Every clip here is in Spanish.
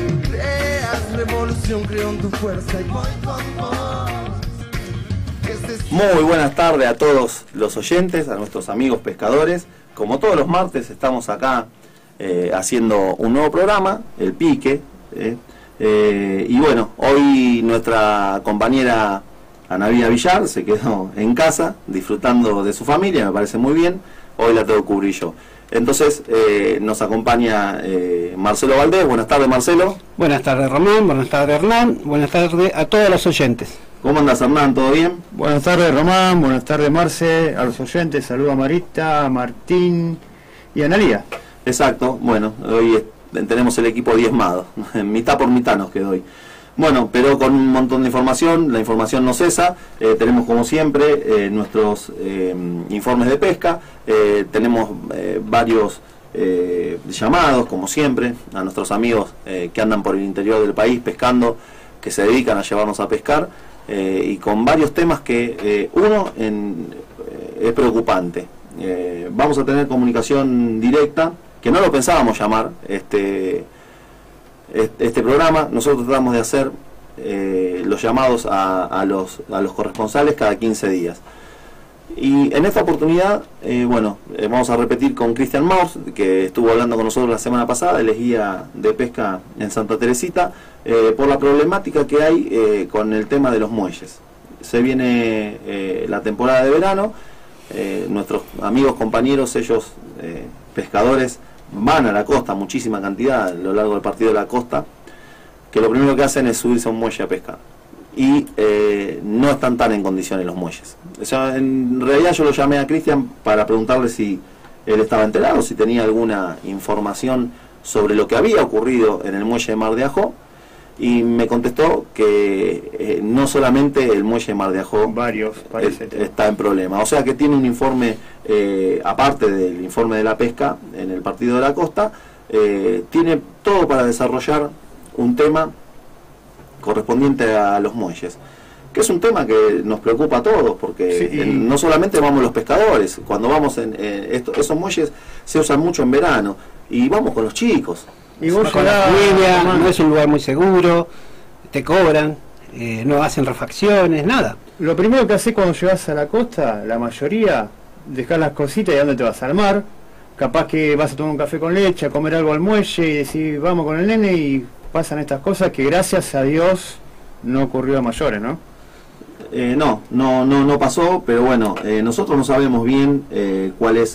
Creas revolución, creo en tu fuerza y voy con vos. Muy buenas tardes a todos los oyentes, a nuestros amigos pescadores. Como todos los martes estamos acá haciendo un nuevo programa, El Pique. Y bueno, hoy nuestra compañera Ana Villar se quedó en casa disfrutando de su familia, me parece muy bien. Hoy la tengo que cubrir yo. Entonces nos acompaña Marcelo Valdés. Buenas tardes, Marcelo. Buenas tardes, Román. Buenas tardes, Hernán. Buenas tardes a todos los oyentes. ¿Cómo andas, Hernán? ¿Todo bien? Buenas tardes, Román. Buenas tardes, Marce. A los oyentes, saludo a Marita, a Martín y a Analía. Exacto. Bueno, hoy tenemos el equipo diezmado. Mitad por mitad nos quedó hoy. Bueno, pero con un montón de información. La información no cesa. Tenemos, como siempre, nuestros informes de pesca. Tenemos varios llamados, como siempre, a nuestros amigos que andan por el interior del país pescando, que se dedican a llevarnos a pescar. Y con varios temas que es preocupante. Vamos a tener comunicación directa, que no lo pensábamos llamar este programa. Nosotros tratamos de hacer los llamados a los corresponsales cada 15 días. Y en esta oportunidad, vamos a repetir con Cristian Maus, que estuvo hablando con nosotros la semana pasada. Él es guía de pesca en Santa Teresita, por la problemática que hay con el tema de los muelles. Se viene la temporada de verano, nuestros amigos, compañeros, ellos pescadores, van a la costa, muchísima cantidad a lo largo del partido de la costa, que lo primero que hacen es subirse a un muelle a pescar. Y no están tan en condiciones los muelles. O sea, en realidad yo lo llamé a Cristian para preguntarle si él estaba enterado, si tenía alguna información sobre lo que había ocurrido en el muelle de Mar de Ajó, y me contestó que no solamente el muelle de Mar de Ajó está en problema, o sea que tiene un informe, aparte del informe de la pesca en el partido de la costa, tiene todo para desarrollar un tema correspondiente a los muelles, que es un tema que nos preocupa a todos, porque sí, no solamente vamos los pescadores, cuando vamos esos muelles se usan mucho en verano, y vamos con los chicos. Y vos con la familia, no es un lugar muy seguro, te cobran, no hacen refacciones, nada. Lo primero que haces cuando llegas a la costa, la mayoría, dejar las cositas y a dónde te vas, al mar. Capaz que vas a tomar un café con leche, a comer algo al muelle y decir vamos con el nene, y pasan estas cosas que gracias a Dios no ocurrió a mayores, ¿no? No pasó, pero bueno, nosotros no sabemos bien cuál es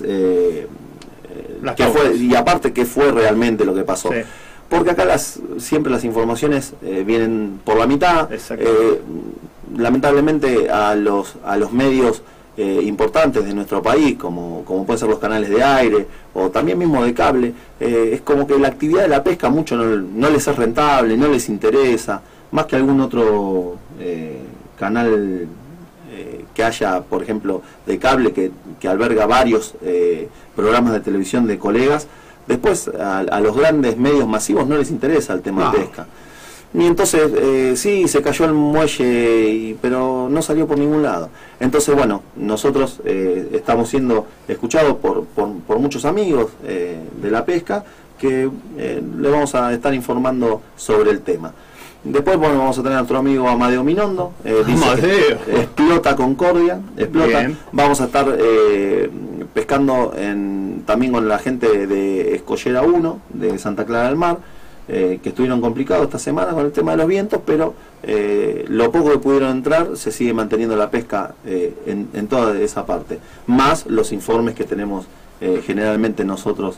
qué fue, y aparte qué fue realmente lo que pasó. Sí. Porque acá siempre las informaciones vienen por la mitad. Lamentablemente a los medios importantes de nuestro país, como pueden ser los canales de aire o también mismo de cable, es como que la actividad de la pesca mucho no les es rentable, no les interesa, más que algún otro canal que haya, por ejemplo, de cable que alberga varios programas de televisión de colegas. Después a los grandes medios masivos no les interesa el tema de pesca. Y entonces sí, se cayó el muelle, pero no salió por ningún lado. Entonces bueno, nosotros estamos siendo escuchados por muchos amigos de la pesca, que le vamos a estar informando sobre el tema. Después, bueno, vamos a tener a nuestro amigo Amadeo Minondo, dice explota Concordia, explota. Bien. Vamos a estar pescando también con la gente de Escollera 1, de Santa Clara del Mar, que estuvieron complicados esta semana con el tema de los vientos, pero lo poco que pudieron entrar, se sigue manteniendo la pesca en toda esa parte, más los informes que tenemos generalmente nosotros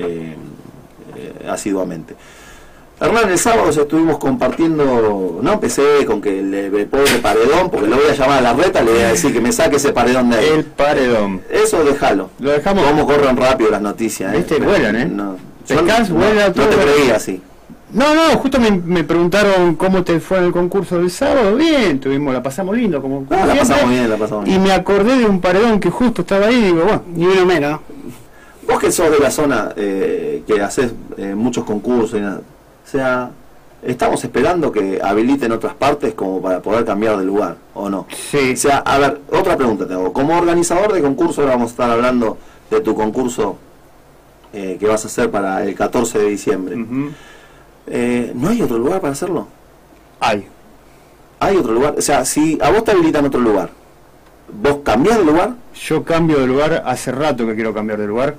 asiduamente. Hernán, el sábado estuvimos compartiendo, no empecé con que el pobre paredón, porque lo voy a llamar a la reta, le voy a decir que me saque ese paredón de ahí. El paredón. Eso déjalo. Lo dejamos. Cómo corren rápido las noticias. Vuelan, No, vuela, no te creí así. No, justo me preguntaron cómo te fue en el concurso del sábado. Bien, la pasamos lindo, como la pasamos bien. Y me acordé de un paredón que justo estaba ahí, digo, bueno, ni uno menos. Vos que sos de la zona, que haces muchos concursos y nada. O sea, estamos esperando que habiliten otras partes como para poder cambiar de lugar, ¿o no? Sí. O sea, a ver, otra pregunta te hago. Como organizador de concurso, ahora vamos a estar hablando de tu concurso que vas a hacer para el 14 de diciembre. ¿No hay otro lugar para hacerlo? Hay otro lugar, o sea, si a vos te habilitan otro lugar, ¿vos cambiás de lugar? Yo cambio de lugar, hace rato que quiero cambiar de lugar.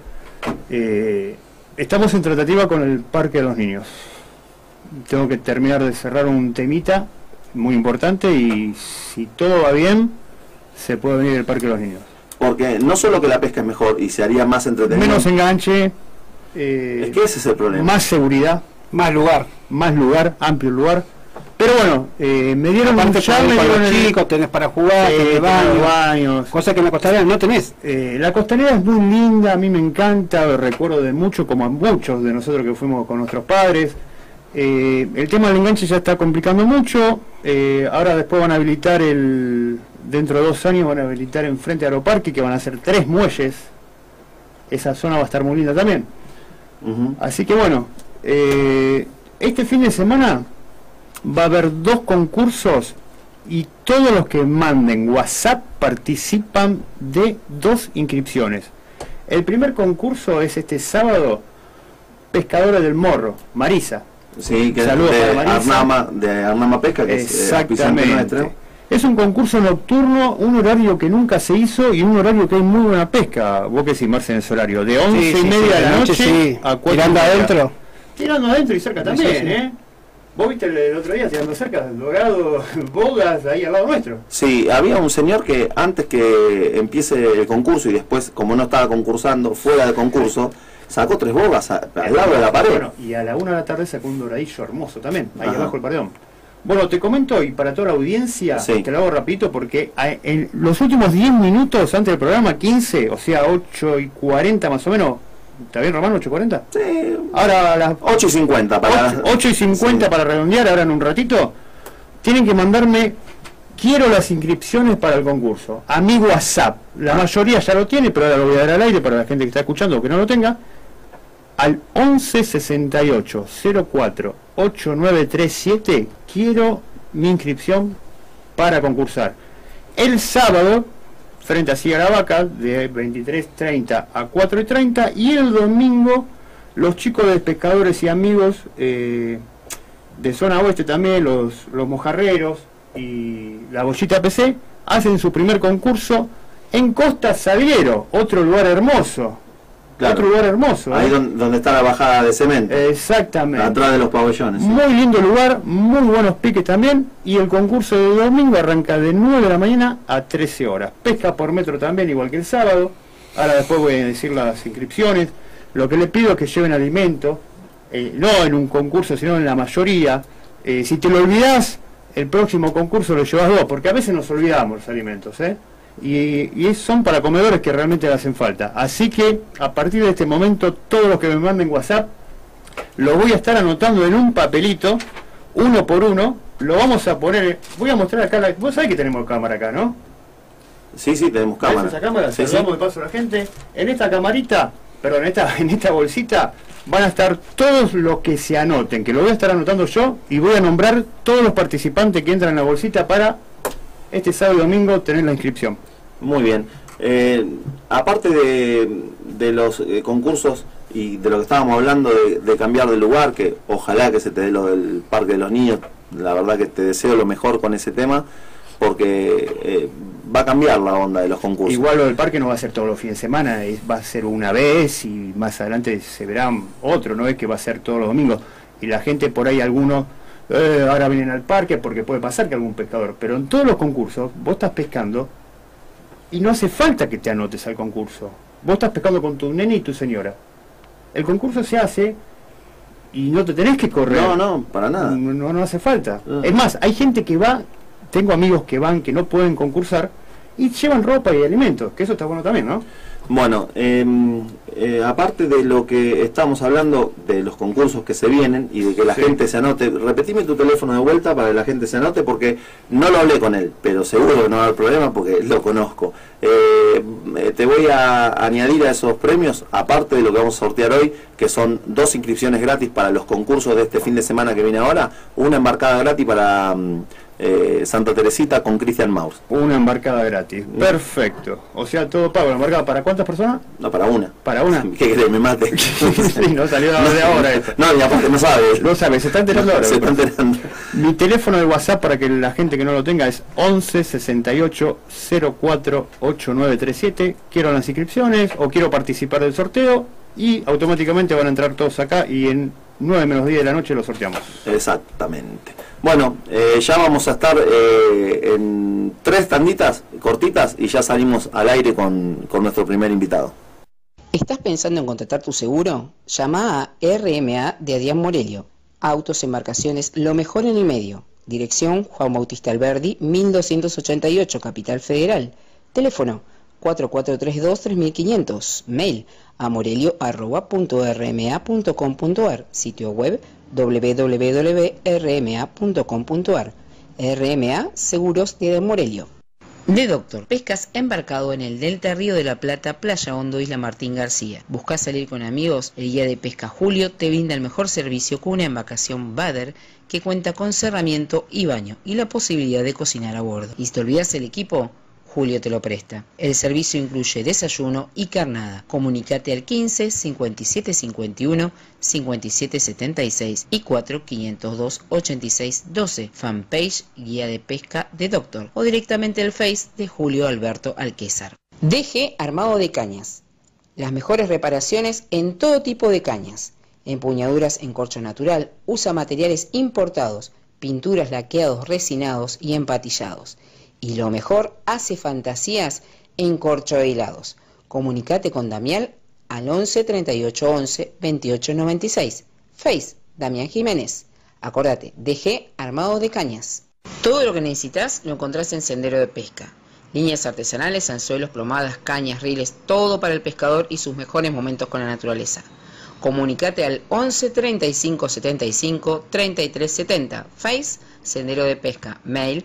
Estamos en tratativa con el Parque de los Niños. Tengo que terminar de cerrar un temita muy importante y si todo va bien, se puede venir el Parque de los Niños. Porque no solo que la pesca es mejor y se haría más entretenido. Menos enganche. Es que ese es el problema. Más seguridad. Más lugar. Más lugar, amplio lugar. Pero bueno, me dieron Aparte un charme para con los chicos, tenés para jugar, tenés baños. Cosa que en la costanera no tenés. La costanera es muy linda, a mí me encanta, recuerdo de mucho, como a muchos de nosotros que fuimos con nuestros padres. El tema del enganche ya está complicando mucho. Ahora después van a habilitar dentro de 2 años van a habilitar enfrente de Aeroparque, que van a ser 3 muelles. Esa zona va a estar muy linda también. Así que bueno, este fin de semana va a haber 2 concursos y todos los que manden WhatsApp participan de 2 inscripciones. El primer concurso es este sábado, Pescadores del Morro, Marisa. Sí, que Saludos de para Marisa. de Arnama Pesca, que exactamente. Es un concurso nocturno, un horario que nunca se hizo y un horario que hay muy buena pesca. ¿Vos qué decís, Marce, en ese horario? De 11:30 de la noche a 4:30. Tirando adentro. Tirando adentro y cerca también, sí. Vos viste el otro día tirando cerca, Dorado, Bogas, ahí al lado nuestro. Sí, había un señor que antes que empiece el concurso y después, como no estaba concursando, fuera del concurso, sacó 3 bogas al lado de la pared. Bueno, y a la 1 de la tarde sacó un doradillo hermoso también, ahí Ajá. abajo el paredón. Bueno, te comento y para toda la audiencia, Sí. te lo hago rapidito porque en los últimos 10 minutos antes del programa, 15, o sea 8:40 más o menos, ¿está bien, Román? ¿8:40? Sí, Ahora a las 8:50 para 8:50 sí. para redondear, ahora en un ratito, tienen que mandarme, quiero las inscripciones para el concurso, a mi WhatsApp. La mayoría ya lo tiene, pero ahora lo voy a dar al aire para la gente que está escuchando o que no lo tenga, al 11 68 04 8937, quiero mi inscripción para concursar. El sábado, frente a Ciega la Vaca, de 23:30 a 4:30, y el domingo, los chicos de Pescadores y Amigos de zona oeste también, los mojarreros y la Bollita PC, hacen su primer concurso en Costa Salguero, otro lugar hermoso. Claro. Otro lugar hermoso. Ahí donde está la bajada de cemento, Exactamente. atrás de los pabellones. Sí. Muy lindo lugar, muy buenos piques también, y el concurso de domingo arranca de 9 de la mañana a 13 horas. Pesca por metro también, igual que el sábado. Ahora después voy a decir las inscripciones. Lo que les pido es que lleven alimento, no en un concurso, sino en la mayoría. Si te lo olvidás, el próximo concurso lo llevas 2, porque a veces nos olvidamos los alimentos, y son para comedores que realmente le hacen falta. Así que a partir de este momento, todos los que me manden WhatsApp, lo voy a estar anotando en un papelito, uno por uno. Lo vamos a poner, voy a mostrar acá, vos sabés que tenemos cámara acá, ¿no? Sí, tenemos cámara. Esa cámara, Sí, saludamos de paso a la gente. En esta camarita, perdón, en esta bolsita, van a estar todos los que se anoten, que lo voy a estar anotando yo, y voy a nombrar todos los participantes que entran en la bolsita para este sábado y domingo tener la inscripción. Muy bien. Aparte de los concursos y de lo que estábamos hablando de cambiar de lugar, que ojalá que se te dé lo del Parque de los Niños, la verdad que te deseo lo mejor con ese tema, porque va a cambiar la onda de los concursos. Igual lo del parque no va a ser todos los fines de semana, va a ser una vez y más adelante se verán otro, no es que va a ser todos los domingos. Y la gente por ahí, algunos, ahora vienen al parque porque puede pasar que algún pescador, pero en todos los concursos vos estás pescando y no hace falta que te anotes al concurso. Vos estás pescando con tu nene y tu señora. El concurso se hace y no te tenés que correr. No, para nada. No hace falta. No. Es más, hay gente que va, tengo amigos que van, que no pueden concursar y llevan ropa y alimentos, que eso está bueno también, ¿no? Bueno, aparte de lo que estamos hablando, de los concursos que se vienen y de que la Sí. gente se anote, repetime tu teléfono de vuelta para que la gente se anote, porque no lo hablé con él, pero seguro que no va a haber problema porque lo conozco. Te voy a añadir a esos premios, aparte de lo que vamos a sortear hoy, que son 2 inscripciones gratis para los concursos de este fin de semana que viene ahora, una embarcada gratis Santa Teresita con Cristian Maus. Una embarcada gratis. Perfecto. O sea, todo pago. ¿La embarcada para cuántas personas? No, para una. ¿Para una? ¿Qué querés? Me mate. Sí, no salió de ahora esto. No, y aparte no sabe. No sabe, se está enterando ahora. Se está enterando. Mi teléfono de WhatsApp para que la gente que no lo tenga es 11 68 04 8937. Quiero las inscripciones o quiero participar del sorteo y automáticamente van a entrar todos acá y en 9 menos 10 de la noche lo sorteamos. Exactamente. Bueno, ya vamos a estar en 3 tanditas cortitas y ya salimos al aire con nuestro primer invitado. ¿Estás pensando en contratar tu seguro? Llama a RMA de Adrián Morelio. Autos, embarcaciones, lo mejor en el medio. Dirección Juan Bautista Alberdi, 1288, Capital Federal. Teléfono 4432-3500. Mail amorelio@rma.com.ar. Sitio web www.rma.com.ar. RMA Seguros de Morelio. De Doctor, pescas embarcado en el Delta Río de la Plata, Playa Hondo, Isla Martín García. ¿Buscas salir con amigos? El guía de pesca Julio te brinda el mejor servicio con una embarcación Bader que cuenta con cerramiento y baño y la posibilidad de cocinar a bordo. ¿Y si te olvidas el equipo? Julio te lo presta. El servicio incluye desayuno y carnada. Comunicate al 15 57 51 57 76 y 4 502 86 12. Fanpage Guía de Pesca de Doctor o directamente al Face de Julio Alberto Alquézar. DG Armado de Cañas. Las mejores reparaciones en todo tipo de cañas. Empuñaduras en corcho natural. Usa materiales importados. Pinturas, laqueados, resinados y empatillados. Y lo mejor, hace fantasías en corchohilados. Comunicate con Damián al 11 38 11 28 96. Face, Damián Jiménez. Acordate, DG Armado de Cañas. Todo lo que necesitas lo encontrás en Sendero de Pesca. Líneas artesanales, anzuelos, plomadas, cañas, riles, todo para el pescador y sus mejores momentos con la naturaleza. Comunicate al 11 35 75 33 70. Face, Sendero de Pesca. Mail,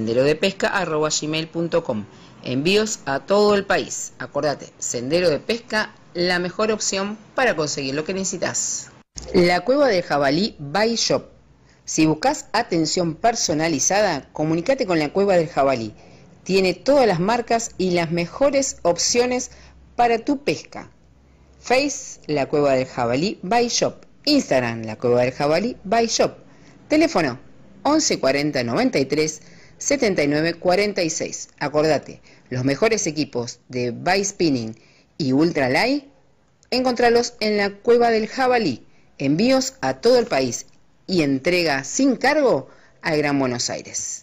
senderodepesca@gmail.com. Envíos a todo el país. Acordate, Sendero de Pesca, la mejor opción para conseguir lo que necesitas. La Cueva del Jabalí by Shop. Si buscas atención personalizada, comunicate con la Cueva del Jabalí. Tiene todas las marcas y las mejores opciones para tu pesca. Face, La Cueva del Jabalí by Shop. Instagram, La Cueva del Jabalí by Shop. Teléfono 11 40 93 79 46. Acordate, los mejores equipos de by spinning y ultralight, encontralos en La Cueva del Jabalí. Envíos a todo el país y entrega sin cargo al Gran Buenos Aires.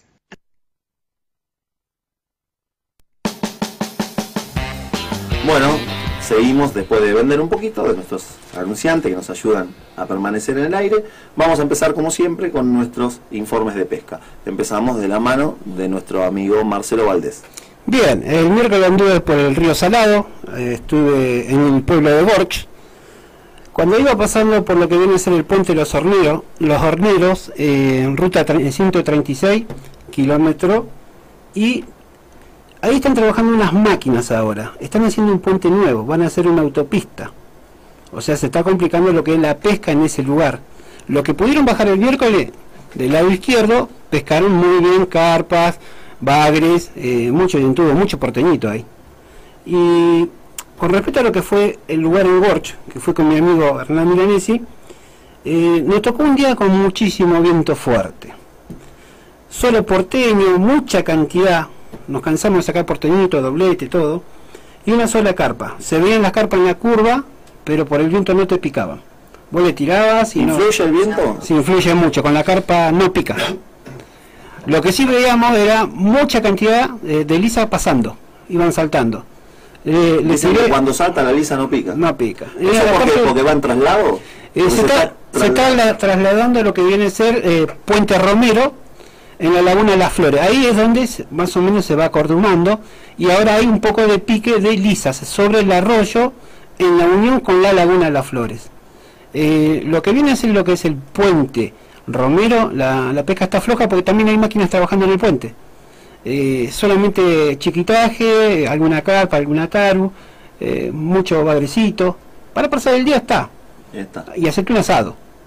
Bueno, seguimos después de vender un poquito de nuestros anunciantes que nos ayudan a permanecer en el aire. Vamos a empezar como siempre con nuestros informes de pesca. Empezamos de la mano de nuestro amigo Marcelo Valdés. Bien, el miércoles anduve por el río Salado, estuve en el pueblo de Gorch. Cuando iba pasando por lo que viene a ser el puente de los Horneros, en ruta 136 kilómetros, y ahí están trabajando unas máquinas ahora. Están haciendo un puente nuevo, van a hacer una autopista. O sea, se está complicando lo que es la pesca en ese lugar. Lo que pudieron bajar el miércoles, del lado izquierdo, pescaron muy bien carpas, bagres, mucho porteñito ahí. Y con respecto a lo que fue el lugar en Gorch, que fue con mi amigo Hernán Milanesi, nos tocó un día con muchísimo viento fuerte. Solo porteño, mucha cantidad. Nos cansamos de sacar porteñito, doblete, todo. Y una sola carpa. Se veían las carpas en la curva, pero por el viento no te picaban. Vos le tirabas y ¿Influye el viento? Sí, influye mucho. Con la carpa no pica. Lo que sí veíamos era mucha cantidad de lisa pasando. Iban saltando. Dicen que cuando salta la lisa no pica. No pica. ¿Eso porque va en traslado? Se está trasladando a lo que viene a ser Puente Romero, en la Laguna de las Flores. Ahí es donde más o menos se va acordonando, y ahora hay un poco de pique de lisas sobre el arroyo en la unión con la Laguna de las Flores. Lo que viene a ser lo que es el Puente Romero, la pesca está floja porque también hay máquinas trabajando en el puente. Solamente chiquitaje, alguna carpa, alguna taru, mucho bagrecito. Para pasar el día está. Y hacerte un asado.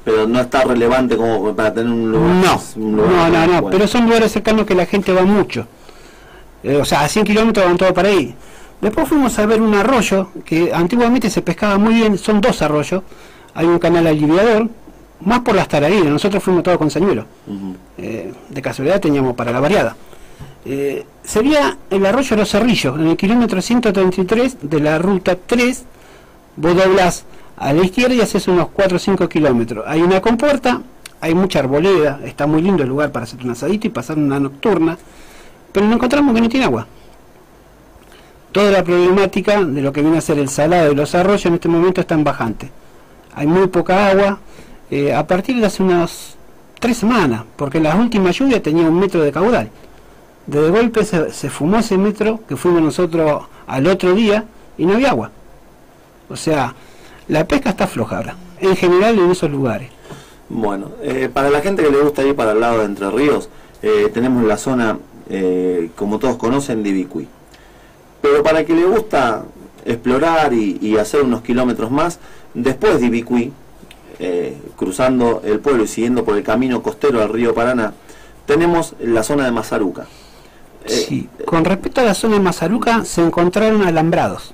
Pero no está relevante como para tener un lugar. No, bueno. pero son lugares cercanos que la gente va mucho. O sea, a 100 kilómetros van todos para ahí. Después fuimos a ver un arroyo que antiguamente se pescaba muy bien, son 2 arroyos. Hay un canal aliviador, más por las tararinas, nosotros fuimos todos con señuelos. De casualidad teníamos para la variada. Sería el arroyo de los Cerrillos, en el kilómetro 133 de la ruta 3, vos doblás a la izquierda y haces unos 4 o 5 kilómetros. Hay una compuerta, hay mucha arboleda, está muy lindo el lugar para hacer un asadito y pasar una nocturna, pero nos encontramos que no tiene agua. Toda la problemática de lo que viene a ser el salado de los arroyos en este momento está en bajante. Hay muy poca agua, a partir de hace unas 3 semanas, porque en las últimas lluvias tenía 1 metro de caudal. De golpe se fumó ese metro que fuimos nosotros al otro día y no había agua. O sea, la pesca está floja ahora, en general en esos lugares. Bueno, para la gente que le gusta ir para el lado de Entre Ríos, tenemos la zona, como todos conocen, de Ibicuí. Pero para el que le gusta explorar y hacer unos kilómetros más, después de Ibicuí, cruzando el pueblo y siguiendo por el camino costero al río Paraná, tenemos la zona de Mazaruca. Sí, con respecto a la zona de Mazaruca, se encontraron alambrados.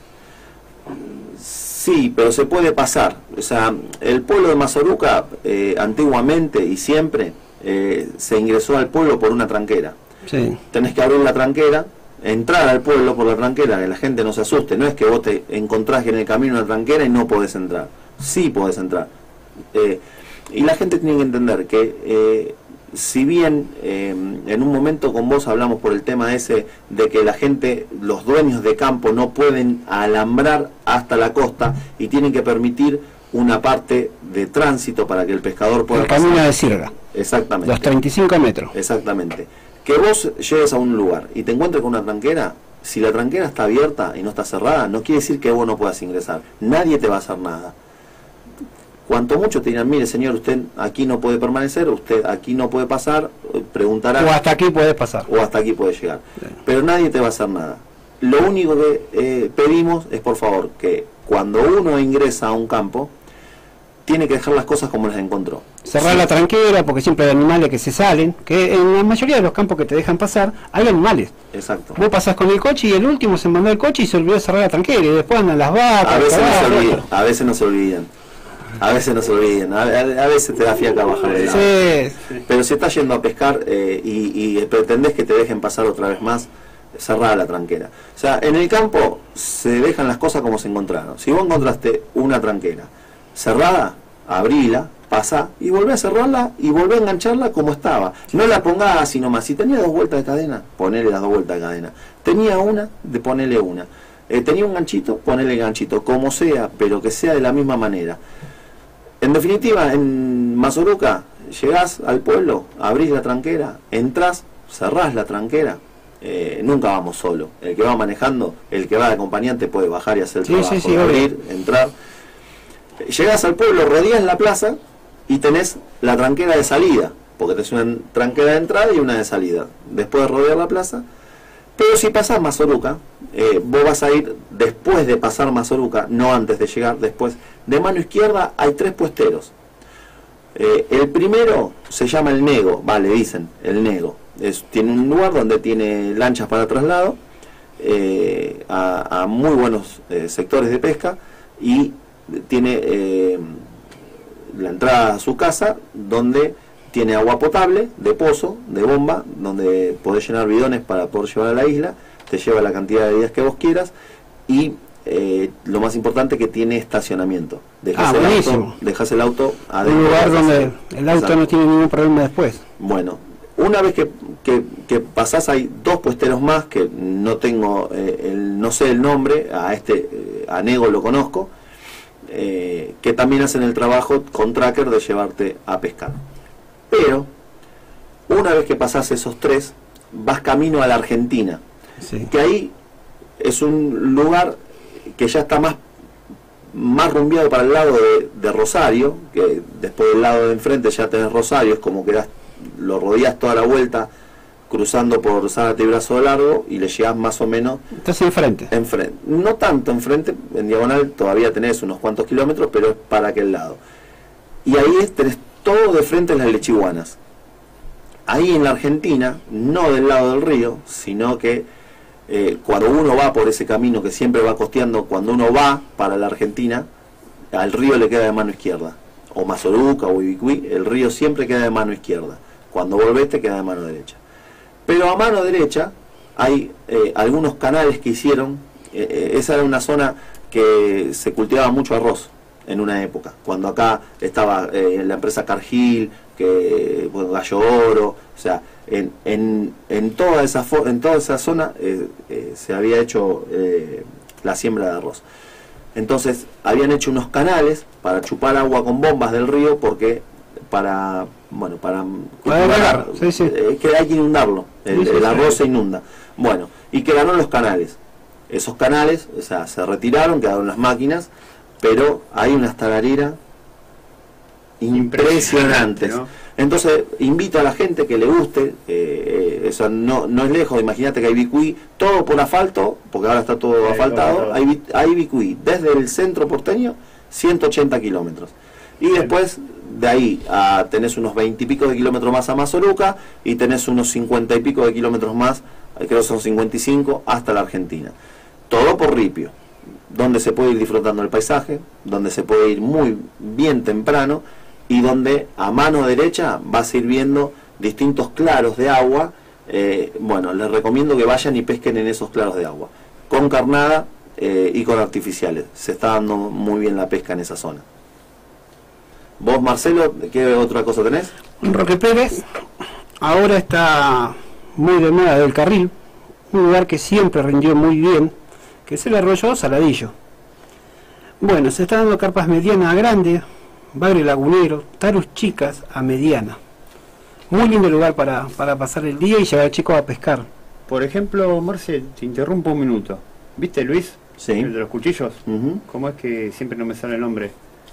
Sí, pero se puede pasar. O sea, el pueblo de Mazaruca, antiguamente y siempre, se ingresó al pueblo por una tranquera. Sí. Tenés que abrir la tranquera, entrar al pueblo por la tranquera, que la gente no se asuste. No es que vos te encontrás en el camino una tranquera y no podés entrar. Sí podés entrar. Y la gente tiene que entender que si bien en un momento con vos hablamos por el tema ese de que la gente, los dueños de campo no pueden alambrar hasta la costa y tienen que permitir una parte de tránsito para que el pescador pueda el camino pasar. de Sirga, Exactamente. los 35 metros. Exactamente. Que vos llegues a un lugar y te encuentres con una tranquera, si la tranquera está abierta y no está cerrada, no quiere decir que vos no puedas ingresar. Nadie te va a hacer nada. Cuanto mucho te dirán, mire señor, usted aquí no puede permanecer, usted aquí no puede pasar, preguntará. O hasta aquí puedes pasar. O hasta aquí puede llegar. Sí. Pero nadie te va a hacer nada. Lo único que pedimos es, por favor, que cuando uno ingresa a un campo, tiene que dejar las cosas como las encontró. Cerrar Sí. la tranquera, porque siempre hay animales que se salen, que en la mayoría de los campos que te dejan pasar, hay animales. Exacto. Vos pasás con el coche y el último se mandó el coche y se olvidó de cerrar la tranquera, y después andan las vacas, A veces no se caballos, olvidan, a veces no se olvidan. A veces no se olvidan, a veces te da fiaca bajar el lado. Sí. Pero si estás yendo a pescar y pretendés que te dejen pasar otra vez más, cerrada la tranquera. O sea, en el campo se dejan las cosas como se encontraron. Si vos encontraste una tranquera cerrada, abrila, pasá y volvé a cerrarla y volvé a engancharla como estaba. No la pongás así nomás. Si tenía 2 vueltas de cadena, ponele las 2 vueltas de cadena. Tenía una, ponele una. Tenía un ganchito, ponele ganchito, como sea, pero que sea de la misma manera. En definitiva, en Mazaruca, llegás al pueblo, abrís la tranquera, entrás, cerrás la tranquera, nunca vamos solo. El que va manejando, el que va de acompañante puede bajar y hacer el trabajo, sí, abrir, entrar. Llegás al pueblo, rodeás la plaza y tenés la tranquera de salida, porque tenés una tranquera de entrada y una de salida. Después de rodear la plaza, pero si pasás Mazaruca, vos vas a ir después de pasar Mazaruca, no antes de llegar, después. De mano izquierda hay 3 puesteros. El primero se llama el Nego, vale, dicen, el Nego. Tiene un lugar donde tiene lanchas para traslado, a muy buenos sectores de pesca, y tiene la entrada a su casa, donde tiene agua potable, de pozo, de bomba, donde podés llenar bidones para poder llevar a la isla, te lleva la cantidad de días que vos quieras, y lo más importante, que tiene estacionamiento. Dejás el auto adentro. Un lugar donde el auto Exacto. no tiene ningún problema después. Bueno, una vez que pasás, hay 2 puesteros más, que no tengo, no sé el nombre, a Nego lo conozco, que también hacen el trabajo con tracker de llevarte a pescar. Pero, una vez que pasás esos 3, vas camino a la Argentina, Sí. que ahí es un lugar que ya está más rumbeado para el lado de Rosario, que después del lado de enfrente ya tenés Rosario, es como que lo rodeás toda la vuelta, cruzando por Zárate y Brazo Largo, y le llegás más o menos Estás enfrente. no tanto enfrente, en diagonal todavía tenés unos cuantos kilómetros, pero es para aquel lado. y ahí tenés todo de frente a las Lechiguanas. Ahí en la Argentina, no del lado del río, sino que cuando uno va por ese camino que siempre va costeando, cuando uno va para la Argentina, al río le queda de mano izquierda, o Mazoruca o Ibicuí, el río siempre queda de mano izquierda, cuando volvés te queda de mano derecha. Pero a mano derecha hay algunos canales que hicieron, esa era una zona que se cultivaba mucho arroz en una época, cuando acá estaba la empresa Cargill, que bueno, Gallo Oro, o sea, en toda esa zona se había hecho la siembra de arroz. Entonces habían hecho unos canales para chupar agua con bombas del río, porque para regar, sí. Que hay que inundarlo, el arroz se inunda. Bueno, y quedaron los canales. Esos canales, o sea, se retiraron, quedaron las máquinas, pero hay unas tarareras impresionantes, ¿no? Entonces invito a la gente que le guste, eso no es lejos, imagínate que hay Ibicuí, todo por asfalto, porque ahora está todo asfaltado, hay Ibicuí, desde el centro porteño, 180 kilómetros. Y después de ahí tenés unos 20 y pico de kilómetros más a Mazoruca, y tenés unos 50 y pico de kilómetros más, creo que son 55, hasta la Argentina. Todo por ripio, donde se puede ir disfrutando el paisaje, donde se puede ir muy bien temprano, y donde a mano derecha vas a ir viendo distintos claros de agua. Bueno, les recomiendo que vayan y pesquen en esos claros de agua, con carnada y con artificiales. Se está dando muy bien la pesca en esa zona. Vos, Marcelo, ¿qué otra cosa tenés? Roque Pérez, ahora está muy de moda del Carril, un lugar que siempre rindió muy bien, que es el arroyo Saladillo. Bueno, se está dando carpas medianas a grandes, bagre lagunero, tarus chicas a mediana. Muy lindo lugar para pasar el día y llevar a chicos a pescar. Por ejemplo, Marce, te interrumpo un minuto. ¿Viste Luis? Sí. El de los cuchillos. ¿Cómo es que siempre no me sale el nombre?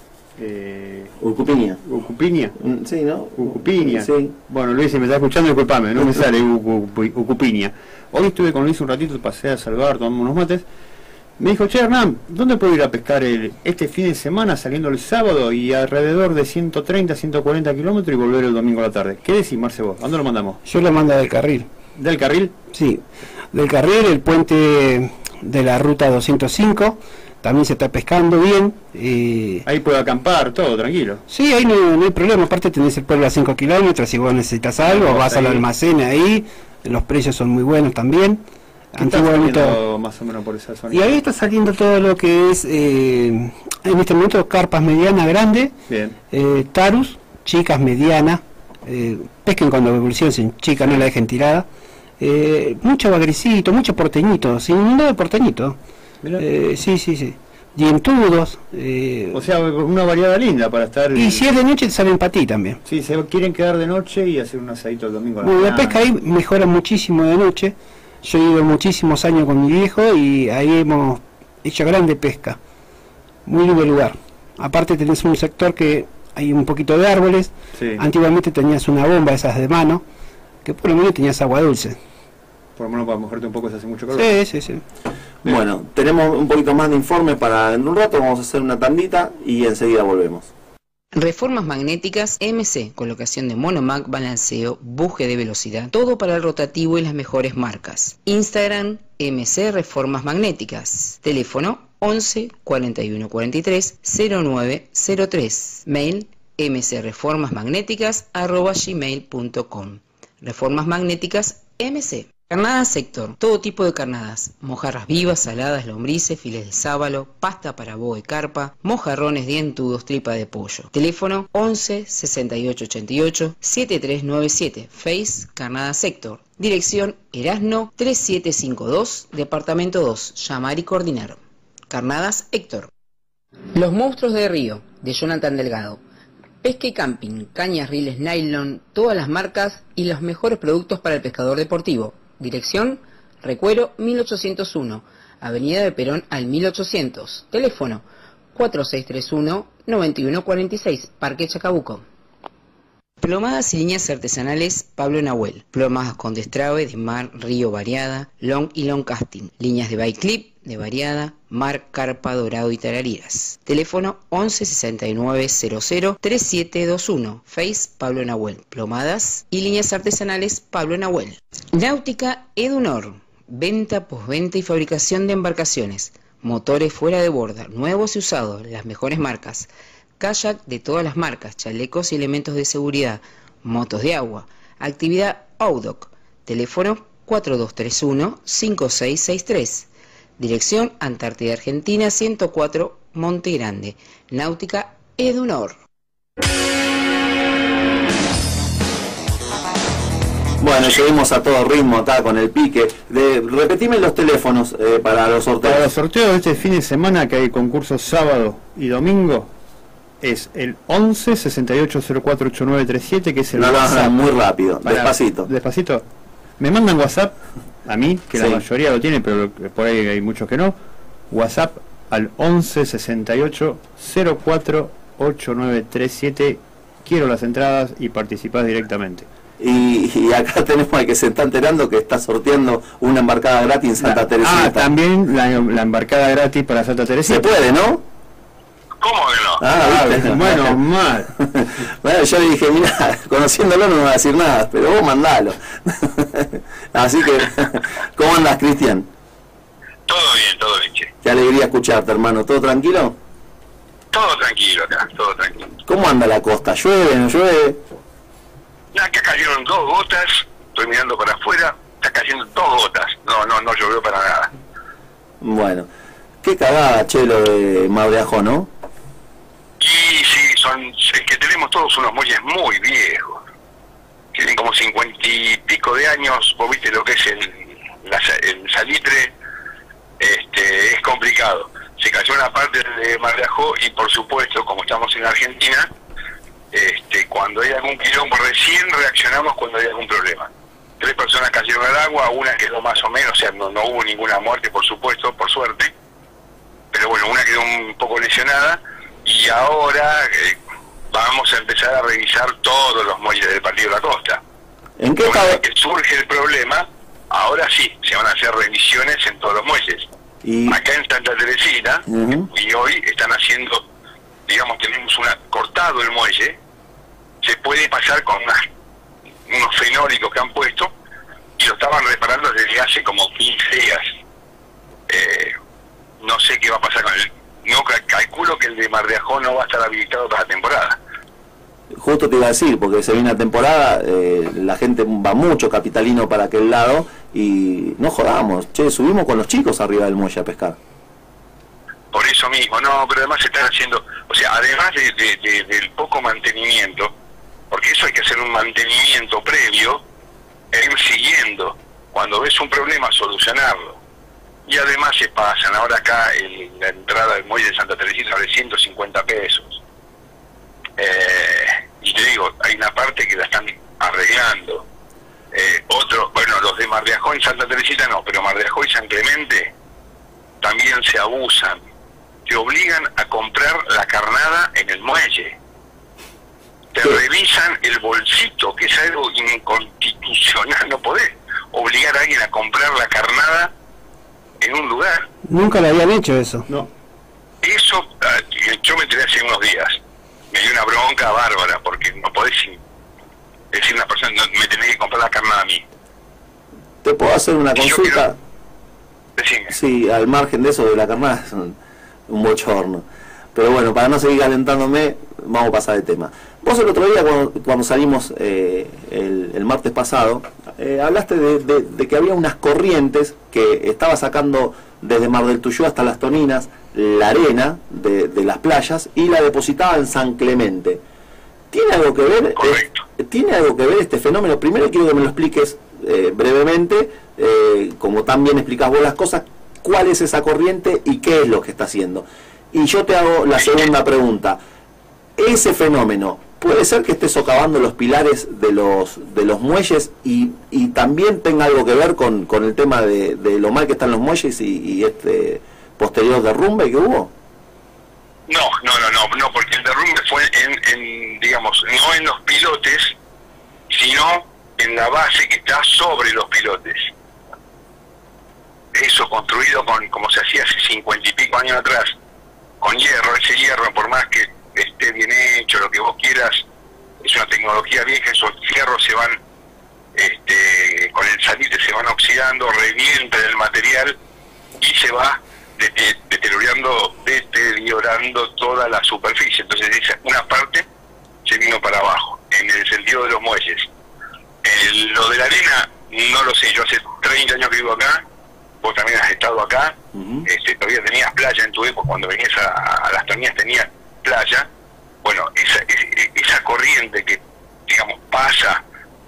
Urcupiña. ¿Ucupiña? Sí, ¿no? Ucupiña. Sí. Bueno, Luis, si me está escuchando, disculpame, no me sale Ucupiña. Hoy estuve con Luis un ratito, pasé a saludar, tomamos unos mates. Me dijo, che, Hernán, ¿dónde puedo ir a pescar este fin de semana, saliendo el sábado y alrededor de 130, 140 kilómetros, y volver el domingo a la tarde? ¿Qué decís, Marce, vos? ¿A dónde lo mandamos? Yo lo mando del Carril. ¿Del Carril? Sí, del Carril, el puente de la ruta 205, también se está pescando bien. Ahí puede acampar, todo, tranquilo. Sí, ahí no hay problema, aparte tenés el pueblo a 5 kilómetros, si vos necesitas algo, vas al almacén ahí, los precios son muy buenos también. Antiguamente más o menos por esa zona. Y ahí está saliendo todo lo que es en este momento carpas medianas grandes, tarus, chicas medianas, pesquen cuando evolucionen, chicas no la dejen tirada, mucho bagrecito, mucho porteñito, sin nada de porteñito, sí, dientudos, o sea, una variedad linda para estar. Y si es de noche salen para ti también. Sí, se quieren quedar de noche y hacer un asadito el domingo. Bueno, la pesca ahí mejora muchísimo de noche. Yo he ido muchísimos años con mi viejo y ahí hemos hecho grande pesca. Muy lindo lugar. Aparte tenés un sector que hay un poquito de árboles. Sí. Antiguamente tenías una bomba esas de mano, que por lo menos tenías agua dulce. Por lo menos para mojarte un poco se hace mucho calor. Sí. Bien. Bueno, tenemos un poquito más de informe para en un rato, vamos a hacer una tandita y enseguida volvemos. Reformas magnéticas MC, colocación de monomac, balanceo, buje de velocidad, todo para el rotativo y las mejores marcas. Instagram MC Reformas Magnéticas. Teléfono 11 41 43 0903. Mail mcreformasmagnéticas@gmail.com. Reformas Magnéticas MC. Carnadas Sector, todo tipo de carnadas, mojarras vivas, saladas, lombrices, files de sábalo, pasta para boe carpa, mojarrones dientudos, tripa de pollo. Teléfono 11 68 88 7397, Face Carnada Sector. Dirección Erasno 3752, Departamento 2, llamar y coordinar. Carnadas Héctor. Los monstruos de río, de Jonathan Delgado. Pesca y camping, cañas, riles, nylon, todas las marcas y los mejores productos para el pescador deportivo. Dirección, Recuero 1801, Avenida de Perón al 1800. Teléfono, 4631-9146, Parque Chacabuco. Plomadas y líneas artesanales Pablo Nahuel. Plomadas con destrabe de mar, río variada, long y long casting. Líneas de bike clip, de variada, mar, carpa, dorado y tarariras. Teléfono 11 69 00 3721. Face Pablo Nahuel. Plomadas y líneas artesanales Pablo Nahuel. Náutica Edunor. Venta, postventa y fabricación de embarcaciones. Motores fuera de borda, nuevos y usados, las mejores marcas. Kayak de todas las marcas, chalecos y elementos de seguridad. Motos de agua. Actividad Audoc. Teléfono 4231-5663. Dirección Antártida Argentina 104, Monte Grande. Náutica Edunor. Bueno, seguimos a todo ritmo acá con el pique. Repetime los teléfonos para los sorteos. Para los sorteos de este fin de semana, que hay concursos sábado y domingo, es el 11 68 04 8937, que es el WhatsApp. No, muy rápido, despacito. Despacito. Me mandan WhatsApp a mí, que sí, la mayoría lo tiene, pero por ahí hay muchos que no. WhatsApp al 11 68 04 8937. Quiero las entradas y participás directamente. Y acá tenemos al que se está enterando que está sorteando una embarcada gratis en Santa Teresita. Ah, también la embarcada gratis para Santa Teresita. Se puede, ¿no? ¿Cómo que no? ¿Viste? Bueno, mal. Bueno, yo le dije, mira, conociéndolo no me va a decir nada, pero vos mandalo. Así que, ¿cómo andas, Cristian? Todo bien, che. Qué alegría escucharte, hermano. ¿Todo tranquilo? Todo tranquilo acá, todo tranquilo. ¿Cómo anda la costa? ¿Llueve, no llueve? Acá cayeron 2 gotas, estoy mirando para afuera, está cayendo 2 gotas. No llovió para nada. Bueno, qué cagada, Chelo, de Mar de Ajó, ¿no? Y sí, es que tenemos todos unos muelles muy viejos. Tienen como 50 y pico de años. Vos viste lo que es el salitre. Es complicado. Se cayó una parte de Mar de Ajó y, por supuesto, como estamos en Argentina, cuando hay algún quilombo, recién reaccionamos cuando hay algún problema. 3 personas cayeron al agua, una quedó más o menos, o sea, no hubo ninguna muerte, por supuesto, por suerte, pero bueno, una quedó un poco lesionada, y ahora vamos a empezar a revisar todos los muelles del Partido de la Costa. ¿En qué Una vez estado? que surge el problema, ahora sí, se van a hacer revisiones en todos los muelles. Y... Acá en Santa Teresita, y hoy están haciendo, digamos, tenemos cortado el muelle, se puede pasar con unos fenólicos que han puesto, y lo estaban reparando desde hace como 15 días. No sé qué va a pasar con él. No calculo que el de Mar de Ajó no va a estar habilitado para la temporada. Justo te iba a decir, porque se viene la temporada, la gente va mucho capitalino para aquel lado, y no jodamos, che, subimos con los chicos arriba del muelle a pescar. Por eso mismo, no, pero además se están haciendo, o sea, además del poco mantenimiento, porque eso hay que hacer un mantenimiento previo, e ir siguiendo, cuando ves un problema, solucionarlo. Y además se pasan, ahora acá la entrada del muelle de Santa Teresita vale 150 pesos. Y te digo, hay una parte que la están arreglando. Bueno, los de Mar de Ajó en Santa Teresita no, pero Mar de Ajó y San Clemente también se abusan. Te obligan a comprar la carnada en el muelle. Te revisan el bolsito, que es algo inconstitucional. No podés obligar a alguien a comprar la carnada en un lugar. Nunca le habían hecho eso. No. Eso, yo me enteré hace unos días. Me dio una bronca bárbara, porque no podés decir a una persona, no, me tenés que comprar la carnada a mí. ¿Te puedo hacer una consulta? Decime. Sí, al margen de eso de la carnada es un bochorno. Pero bueno, para no seguir calentándome, vamos a pasar de tema. Vos el otro día, cuando salimos el martes pasado, hablaste de que había unas corrientes que estaba sacando desde Mar del Tuyú hasta Las Toninas la arena de las playas y la depositaba en San Clemente. ¿Tiene algo que ver? Correcto. ¿Tiene algo que ver este fenómeno? Primero quiero que me lo expliques brevemente, como tan bien explicás vos las cosas, cuál es esa corriente y qué es lo que está haciendo. Y yo te hago la segunda pregunta. Ese fenómeno, ¿puede ser que esté socavando los pilares de los muelles y también tenga algo que ver con el tema de lo mal que están los muelles y este posterior derrumbe que hubo? No, porque el derrumbe fue digamos, no en los pilotes, sino en la base que está sobre los pilotes. eso construido con, como se hacía hace 50 y pico años atrás, con hierro. Ese hierro, por más que esté bien hecho, lo que vos quieras, es una tecnología vieja. Esos fierros se van, con el salitre se van oxidando, revienta el material y se va deteriorando toda la superficie. Entonces una parte se vino para abajo, en el sentido de los muelles. Lo de la arena, no lo sé, yo hace 30 años que vivo acá, vos también has estado acá, todavía tenías playa en tu época, cuando venías a las torneas tenías playa. Bueno, esa corriente que, digamos, pasa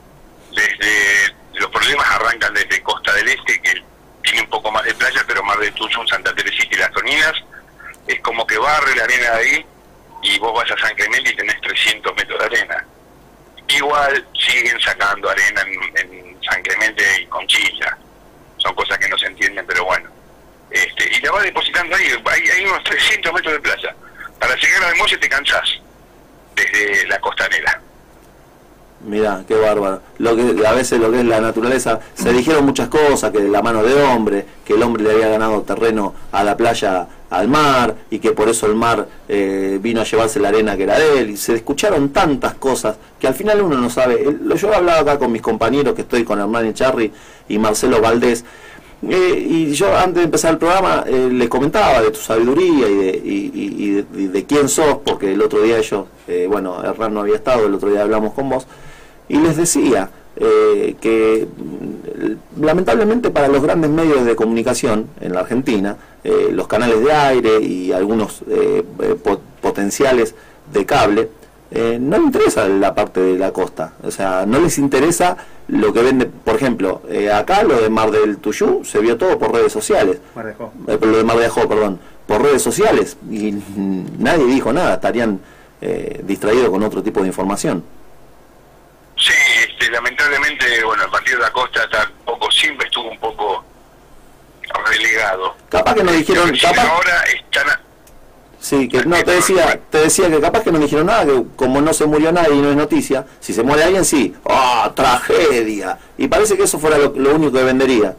desde, los problemas arrancan desde Costa del Este, que tiene un poco más de playa, pero Mar del Tuyum, Santa Teresita y Las Toninas, es como que barre la arena de ahí, y vos vas a San Clemente y tenés 300 metros de arena. Igual siguen sacando arena en San Clemente y Conchilla, son cosas que no se entienden, pero bueno. Y la vas depositando ahí, hay unos 300 metros de playa. Para llegar al muelle te cansás, desde la costanera. Mirá, qué bárbaro. A veces lo que es la naturaleza, se dijeron muchas cosas, que la mano de hombre, que el hombre le había ganado terreno a la playa, al mar, y que por eso el mar vino a llevarse la arena que era de él, y se escucharon tantas cosas que al final uno no sabe. Yo hablaba acá con mis compañeros, que estoy con Hernán Echarri y Marcelo Valdés, y yo antes de empezar el programa les comentaba de tu sabiduría y de quién sos, porque el otro día Hernán no había estado, el otro día hablamos con vos, y les decía que lamentablemente para los grandes medios de comunicación en la Argentina, los canales de aire y algunos potenciales de cable, no les interesa la parte de la costa, o sea, no les interesa lo que vende. Por ejemplo, acá lo de Mar del Tuyú se vio todo por redes sociales, lo de Mar de Ajó, perdón, por redes sociales, y nadie dijo nada, estarían distraídos con otro tipo de información. Sí, lamentablemente, bueno, el partido de la costa siempre estuvo un poco relegado. Capaz que no dijeron, ahora están sí, que no, te decía que capaz que no dijeron nada, que como no se murió nadie y no es noticia, si se muere alguien sí, tragedia, y parece que eso fuera lo único que vendería.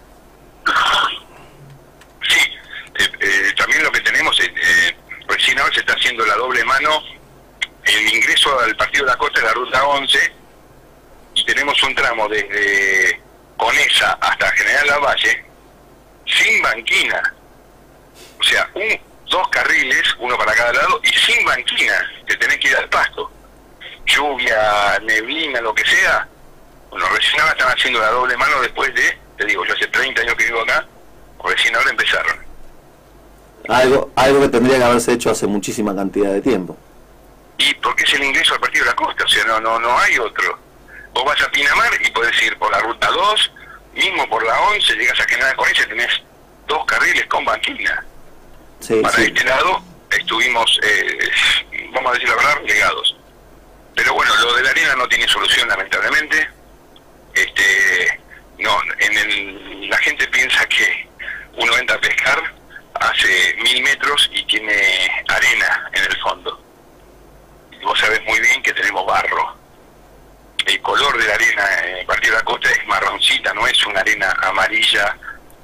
Sí, también lo que tenemos, recién ahora se está haciendo la doble mano, el ingreso al partido de la costa de la ruta 11, y tenemos un tramo desde Conesa hasta General Lavalle sin banquina, o sea, dos carriles, uno para cada lado, y sin banquina, que tenés que ir al pasto. Lluvia, neblina, lo que sea. Bueno, recién ahora están haciendo la doble mano después de, te digo, yo hace 30 años que vivo acá, recién ahora empezaron. Algo que tendría que haberse hecho hace muchísima cantidad de tiempo. Y porque es el ingreso al partido de la costa, o sea, no hay otro. Vos vas a Pinamar y podés ir por la ruta 2, mismo por la 11, llegas a General Conesa y tenés dos carriles con banquina. Sí, para este lado estuvimos, vamos a decir la verdad, llegados. Pero bueno, lo de la arena no tiene solución, lamentablemente. La gente piensa que uno entra a pescar, hace 1000 metros y tiene arena en el fondo. Y vos sabés muy bien que tenemos barro. El color de la arena en el partido de la costa es marroncita, no es una arena amarilla,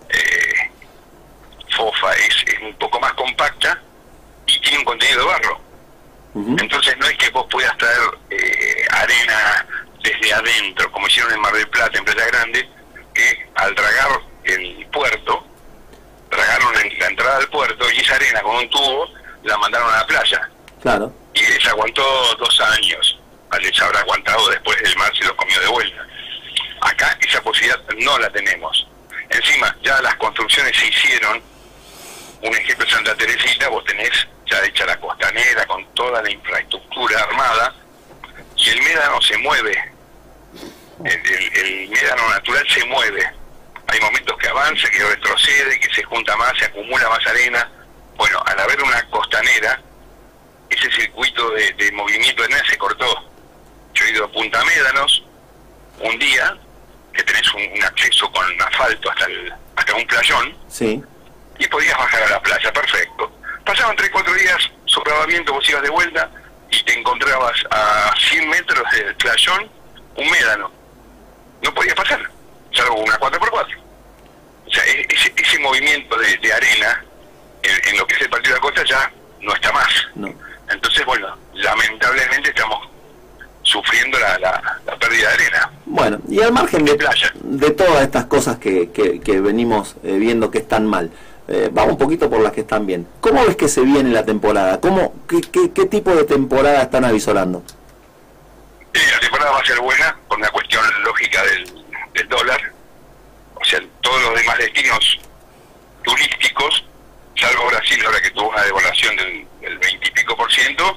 fofa, es un poco más compacta y tiene un contenido de barro. Entonces no es que vos puedas traer arena desde adentro, como hicieron en Mar del Plata, en Playa Grande, que al dragar el puerto, dragaron la entrada del puerto, y esa arena con un tubo la mandaron a la playa. Claro. Y les aguantó 2 años, les habrá aguantado, después el mar se los comió de vuelta. Acá esa posibilidad no la tenemos. Encima, ya las construcciones se hicieron. Un ejemplo, Santa Teresita, vos tenés ya hecha la costanera con toda la infraestructura armada, y el médano se mueve. El médano natural se mueve. Hay momentos que avanza, que retrocede, que se junta más, se acumula más arena. Bueno, al haber una costanera, ese circuito de movimiento de arena se cortó. Yo he ido a Punta Médanos un día, que tenés un acceso con asfalto hasta un playón, sí, y podías bajar a la playa, perfecto. Pasaban 3-4 días, soplaba viento, vos ibas de vuelta y te encontrabas a 100 metros del playón un médano. No podías pasar, salvo una 4x4. O sea, ese movimiento de arena en lo que es el partido de la costa ya no está más. No. Entonces, bueno, lamentablemente estamos sufriendo la pérdida de arena. Bueno, y al margen de playa, de todas estas cosas que venimos viendo que están mal, vamos un poquito por las que están bien. ¿Cómo ves que se viene la temporada? ¿Qué tipo de temporada están avisorando? La temporada va a ser buena por una cuestión lógica del dólar. O sea, todos los demás destinos turísticos, salvo Brasil, ahora que tuvo una devaluación del 20 y pico %,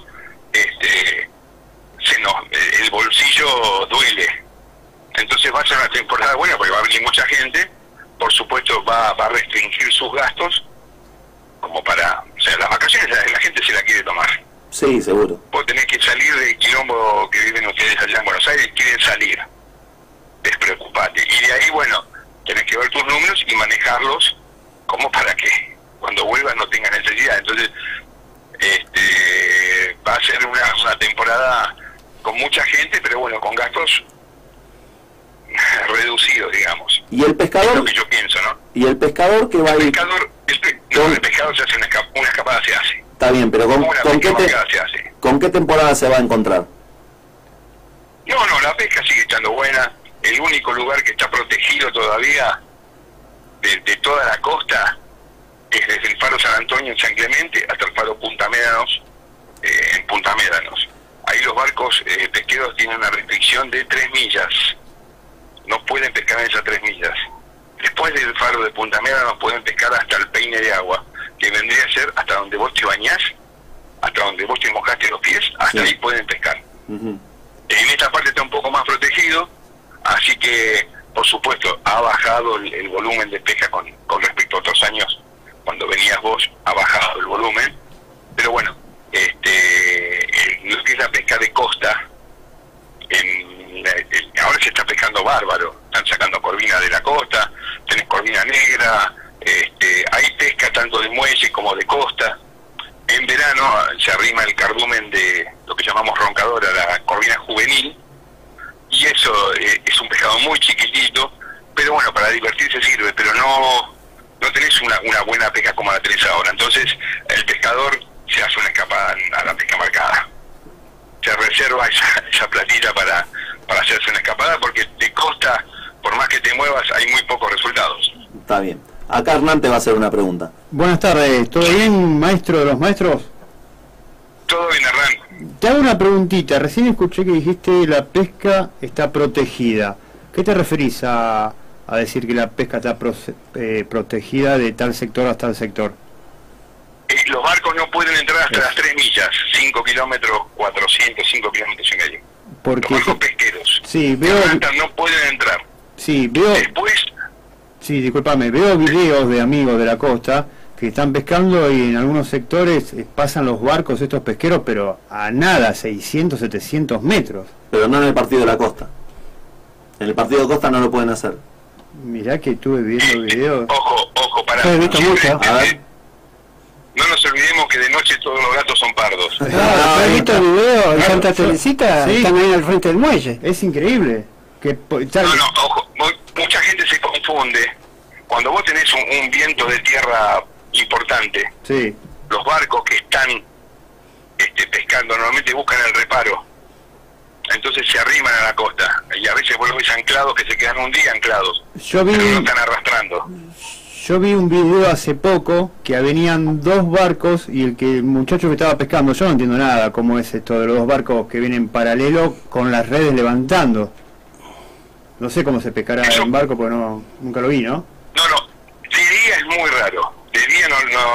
el bolsillo duele. Entonces va a ser una temporada buena porque va a venir mucha gente. Por supuesto va a restringir sus gastos, como para... O sea, las vacaciones la gente se la quiere tomar. Sí, seguro. Vos tenés que salir del quilombo que viven ustedes allá en Buenos Aires, quieren salir. Despreocupate. Y de ahí, bueno, tenés que ver tus números y manejarlos como para que cuando vuelvas no tengas necesidad. Entonces, va a ser una temporada con mucha gente, pero bueno, con gastos reducidos, digamos. ¿Y el pescador? Es lo que yo pienso, ¿no? ¿Y el pescador que va a ir? El pescador se hace una escapada, se hace. Está bien, pero ¿con qué temporada se va a encontrar? No, la pesca sigue estando buena. El único lugar que está protegido todavía de toda la costa es desde el faro San Antonio en San Clemente hasta el faro Punta Médanos en Punta Médanos. Ahí los barcos pesqueros tienen una restricción de 3 millas. No pueden pescar en esas 3 millas. Después del faro de Punta Médanos pueden pescar hasta el peine de agua, que vendría a ser hasta donde vos te bañás, hasta donde vos te mojaste los pies, hasta ahí pueden pescar. En esta parte está un poco más protegido, así que, por supuesto, ha bajado el volumen de pesca con respecto a otros años. Cuando venías vos, ha bajado el volumen, pero bueno, lo que es la pesca de costa, ahora se está pescando bárbaro, están sacando corvina de la costa, tenés corvina negra, hay pesca tanto de muelle como de costa. En verano se arrima el cardumen de lo que llamamos roncadora, la corvina juvenil, y eso es un pescado muy chiquitito, pero bueno, para divertirse sirve, pero no tenés una buena pesca como la tenés ahora. Entonces el pescador se hace una escapada a la pesca marcada, se reserva esa platita para hacerse una escapada, porque de costa, por más que te muevas, hay muy pocos resultados. Está bien. Acá Hernán te va a hacer una pregunta. Buenas tardes, ¿todo bien, maestro de los maestros? Todo bien, Hernán. Te hago una preguntita. Recién escuché que dijiste la pesca está protegida. ¿Qué te referís a decir que la pesca está protegida de tal sector hasta tal sector? Los barcos no pueden entrar hasta las 3 millas, 5 kilómetros, 405 kilómetros y medio. Porque los barcos pesqueros. Sí, veo... no pueden entrar. Sí, veo... Después... Sí, discúlpame, veo videos de amigos de la costa que están pescando y en algunos sectores pasan los barcos estos pesqueros, pero a nada, 600, 700 metros. Pero no en el partido de la costa. En el partido de costa no lo pueden hacer. Mirá que estuve viendo videos. Ojo, para... He visto mucho. A ver. No nos olvidemos que de noche todos los gatos son pardos. ¿Has visto el video en Santa Teresita? Sí. Están ahí al frente del muelle. Es increíble. Ojo, mucha gente se confunde. Cuando vos tenés un viento de tierra importante, sí, los barcos que están pescando normalmente buscan el reparo. Entonces se arriman a la costa. Y a veces vos los ves anclados que se quedan un día anclados. Pero no están arrastrando. Yo vi un video hace poco que venían 2 barcos y el muchacho que estaba pescando, yo no entiendo nada cómo es esto de los 2 barcos que vienen paralelo con las redes levantando. No sé cómo se pescará en barco porque nunca lo vi, ¿no? No, de día es muy raro. De día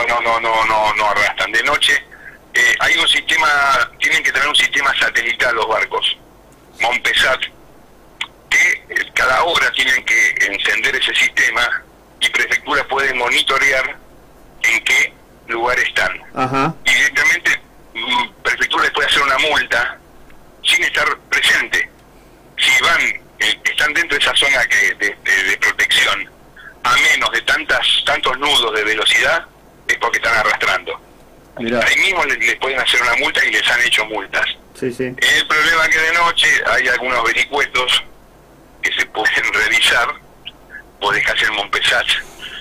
no arrastran. De noche hay un sistema, tienen que tener un sistema satelital los barcos, Montpesat, que cada hora tienen que encender ese sistema y prefectura puede monitorear en qué lugar están. Ajá. Y directamente prefectura les puede hacer una multa sin estar presente. Si están dentro de esa zona de protección a menos de tantos nudos de velocidad, es porque están arrastrando. Mirá. Ahí mismo les pueden hacer una multa y les han hecho multas. Sí, sí. El problema es que de noche hay algunos vericuetos que se pueden revisar. Vos dejás el Montpesat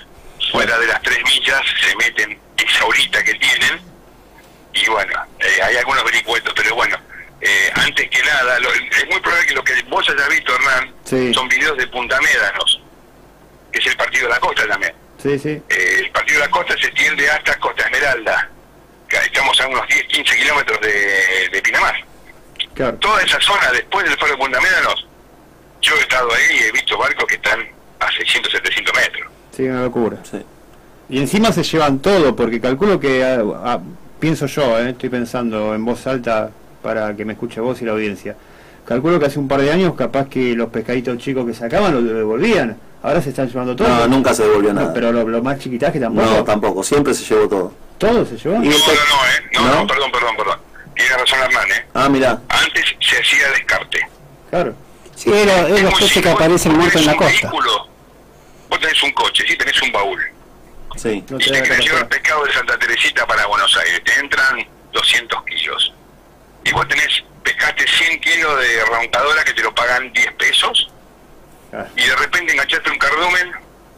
fuera de las 3 millas se meten esa horita que tienen, y bueno, hay algunos vericuetos, pero bueno, antes que nada, es muy probable que lo que vos hayas visto, Hernán, Sí. son videos de Punta Médanos, que es el partido de la costa también. Sí, sí. El partido de la costa se extiende hasta Costa Esmeralda, que estamos a unos 10-15 kilómetros de Pinamar. Claro. Toda esa zona, después del faro de Punta Médanos, yo he estado ahí y he visto barcos que están a 600-700 metros. Sí, una locura. Sí. Y encima se llevan todo, porque calculo que, pienso yo, estoy pensando en voz alta para que me escuche vos y la audiencia. Calculo que hace un par de años capaz que los pescaditos chicos que sacaban los devolvían. Ahora se están llevando todo. No, nunca se devolvió No, nada. pero lo más chiquitaje tampoco. No, tampoco, siempre se llevó todo. Todo se llevó. Y- No, ¿No? perdón. Tiene razón Hernán, Ah, mirá, Antes se hacía descarte. Claro. Sí, es los muy peces que simple. aparecen Vos muertos en la tenés un costa. vehículo, vos tenés un coche, sí, tenés un baúl. sí. No Y te da querés llevar capacidad. pescado de Santa Teresita para Buenos Aires. Te entran 200 kilos. Y vos pescaste 100 kilos de roncadora que te lo pagan 10 pesos. Ah, Y de repente enganchaste un cardumen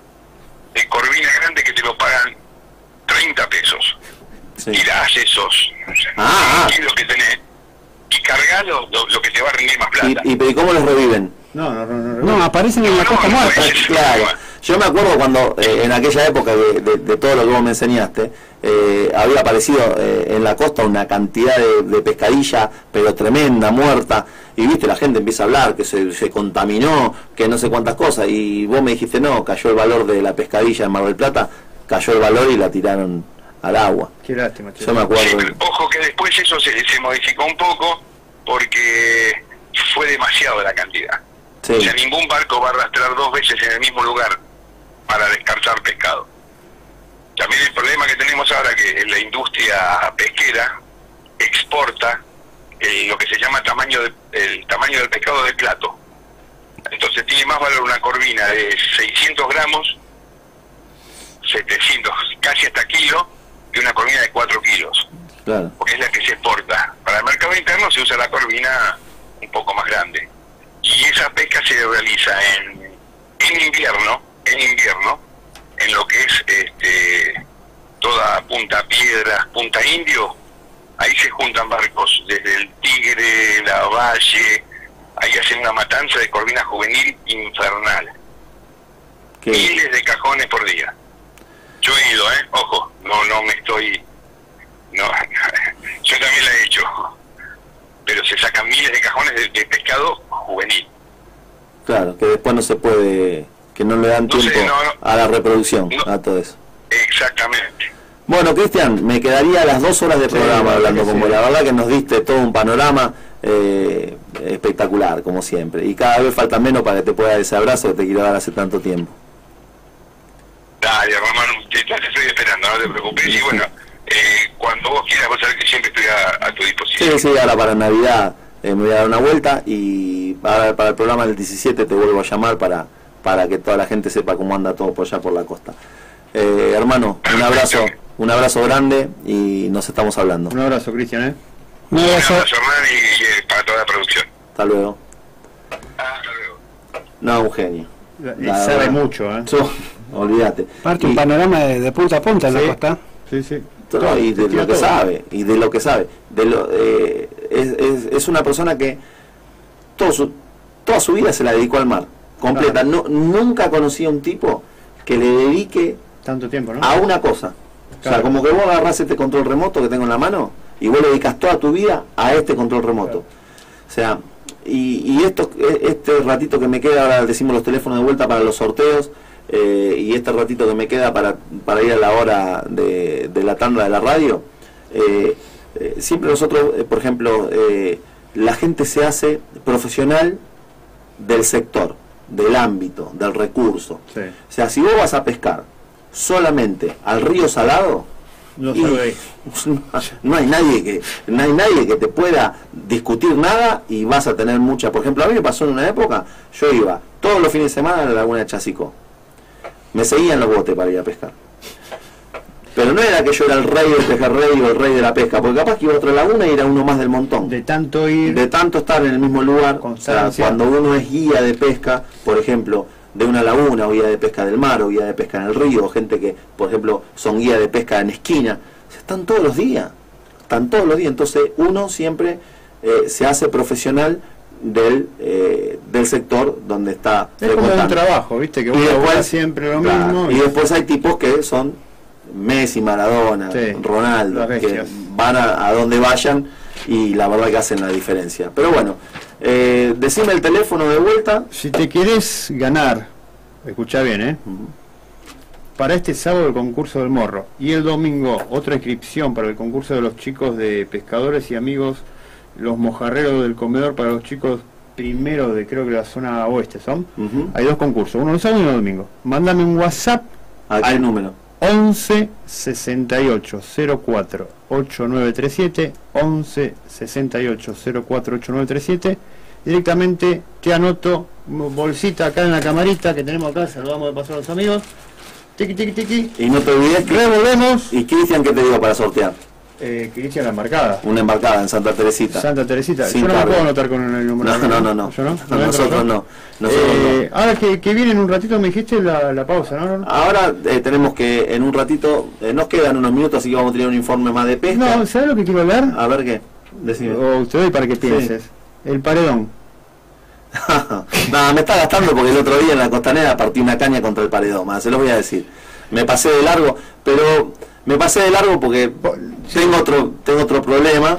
de corvina grande que te lo pagan 30 pesos. Sí. Tirás esos Ah, 100 kilos que tenés y cargalo lo que te va a rendir más plata. ¿Y cómo los reviven? No, aparecen en la costa no, muerta. ese es el Claro, problema. yo me acuerdo cuando en aquella época de todo lo que vos me enseñaste, había aparecido en la costa una cantidad de pescadilla, pero tremenda, muerta, y viste, la gente empieza a hablar que se contaminó, que no sé cuántas cosas, y vos me dijiste, no, cayó el valor de la pescadilla en Mar del Plata, cayó el valor y la tiraron al agua. qué lástima, che. Yo me acuerdo. Sí, pero ojo que después eso se modificó un poco porque fue demasiado la cantidad. Sí. O sea, ningún barco va a arrastrar 2 veces en el mismo lugar para descartar pescado. También el problema que tenemos ahora que la industria pesquera exporta lo que se llama el tamaño del pescado de plato. Entonces tiene más valor una corvina de 600 gramos, 700, casi hasta kilo, que una corvina de 4 kilos, Claro. porque es la que se exporta. Para el mercado interno se usa la corvina un poco más grande. Y esa pesca se realiza en invierno, en lo que es toda Punta Piedras, Punta Indio. Ahí se juntan barcos desde el Tigre, la Valle, ahí hacen una matanza de corvina juvenil infernal. Que, Miles de cajones por día. Yo he ido, ojo, no me estoy... No, yo también la he hecho. Pero se sacan miles de cajones de pescado juvenil. claro, que después no se puede, que no le dan No sé, tiempo no. a la reproducción, No. a todo eso. Exactamente. Bueno, Cristian, me quedaría las 2 horas de Sí, programa la hablando verdad que con vos. sí. La verdad que nos diste todo un panorama espectacular, como siempre. Y cada vez falta menos para que te pueda dar ese abrazo que te quiero dar hace tanto tiempo. Dale, Román, te estoy esperando, no te preocupes. Y bueno, cuando vos quieras, vos sabés que siempre estoy a tu disposición. Sí, ahora para Navidad me voy a dar una vuelta y para el programa del 17 te vuelvo a llamar para que toda la gente sepa cómo anda todo por allá por la costa. Hermano, un abrazo grande y nos estamos hablando. Un abrazo, Cristian, Un Un abrazo. abrazo, Hernán, y para toda la producción. Hasta luego. Hasta luego. No, un genio. La Sabe verdad. mucho, Olvídate. Parte Y- un panorama de punta a punta en Sí. la costa. Sí, sí. No, y de lo que sabe, es una persona que toda su vida se la dedicó al mar, completa. Claro. Nunca conocí a un tipo que le dedique Tanto tiempo, ¿no? a una cosa. O sea, Claro. como que vos agarrás este control remoto que tengo en la mano y vos le dedicas toda tu vida a este control remoto. Claro. O sea, y este ratito que me queda, ahora decimos los teléfonos de vuelta para los sorteos, y este ratito que me queda para ir a la hora de la tanda de la radio, siempre nosotros, por ejemplo, la gente se hace profesional del sector, del ámbito, del recurso. Sí. O sea, si vos vas a pescar solamente al río Salado, No y sabe. no hay nadie que te pueda discutir nada y vas a tener mucha. Por ejemplo, a mí me pasó en una época, yo iba todos los fines de semana a la laguna de Chasicó. Me seguían los botes para ir a pescar. Pero no era que yo era el rey del pejerrey o el rey de la pesca, porque capaz que iba a otra laguna y era uno más del montón. De tanto ir. De tanto estar en el mismo lugar, o sea, Constancia. cuando uno es guía de pesca, por ejemplo, de una laguna, o guía de pesca del mar, o guía de pesca en el río, o gente que, por ejemplo, son guía de pesca en esquina, están todos los días, entonces uno siempre se hace profesional del sector donde está es como un trabajo, viste, que uno va siempre lo mismo. Y después hay tipos que son Messi, Maradona, sí, Ronaldo, que van a donde vayan y la verdad que hacen la diferencia. Pero bueno, decime el teléfono de vuelta. Si te querés ganar, escuchá bien, para este sábado el concurso del morro y el domingo otra inscripción para el concurso de los chicos de Pescadores y Amigos, los mojarreros del comedor, para los chicos primero de, creo que la zona oeste son. Hay dos concursos, uno el sábado y uno el domingo. Mándame un WhatsApp al número 11 68 04 8937, 11 68 04 8937. Directamente te anoto, bolsita acá en la camarita que tenemos acá, saludamos de paso a los amigos. Tiki, tiki, tiki. Y no te olvides que revolvemos. ¿Y Cristian qué te digo para sortear? Cristian, la embarcada. Una embarcada en Santa Teresita. Santa Teresita. Sin yo no cargo. me puedo anotar con el número. No. ¿Yo no? Nosotros no. Ahora que viene en un ratito me dijiste la pausa, ¿no? Ahora tenemos que en un ratito, nos quedan unos minutos, así que vamos a tener un informe más de pesca. No, ¿sabes lo que quiero hablar? A ver qué. Decime. O usted doy para que pienses. Sí. El paredón. No, me está gastando porque el otro día en la costanera partí una caña contra el paredón, se los voy a decir. Me pasé de largo, pero me pasé de largo porque tengo otro problema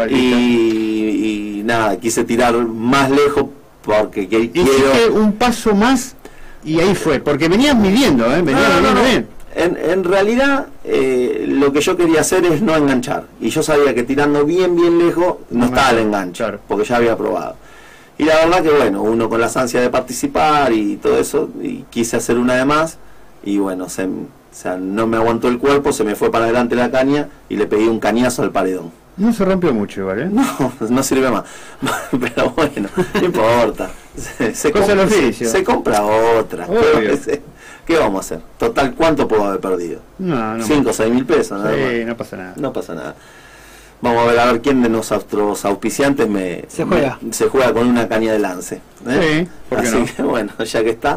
y nada, quise tirar más lejos porque quiero... Hiciste un paso más y ahí fue, porque venías midiendo, venías midiendo bien. En realidad lo que yo quería hacer es no enganchar, y yo sabía que tirando bien lejos no estaba el enganche, claro, porque ya había probado. Y la verdad que bueno, uno con las ansias de participar y todo eso, y quise hacer una de más, y bueno, no me aguantó el cuerpo, se me fue para adelante la caña y le pegué un cañazo al paredón. No se rompió mucho igual, ¿eh? No sirve más. Pero bueno, no importa. Se compra otra. ¿Qué vamos a hacer? Total, ¿cuánto puedo haber perdido? 5 o 6 mil pesos. Sí, no pasa nada. No pasa nada. Vamos a ver quién de nuestros auspiciantes se juega con una caña de lance. Sí, ¿por qué así no? Que bueno, ya que está.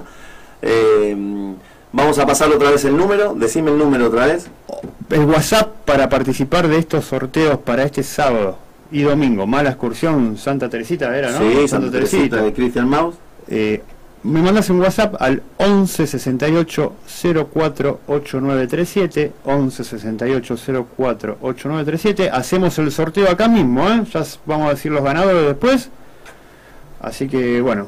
Vamos a pasar otra vez el número. Decime el número otra vez. El WhatsApp para participar de estos sorteos para este sábado y domingo. Mala excursión Santa Teresita era, ¿no? Sí, Santa Teresita de Christian Maus. Me mandas un WhatsApp al 11 68 04 8937, 11 68 04 8937. Hacemos el sorteo acá mismo, ya vamos a decir los ganadores después. Así que bueno,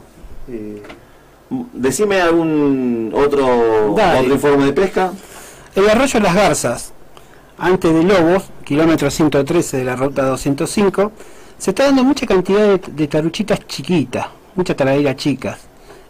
decime algún otro informe de pesca. El arroyo Las Garzas, antes de Lobos, kilómetro 113 de la ruta 205, se está dando mucha cantidad de taruchitas chiquitas, muchas taladeras chicas.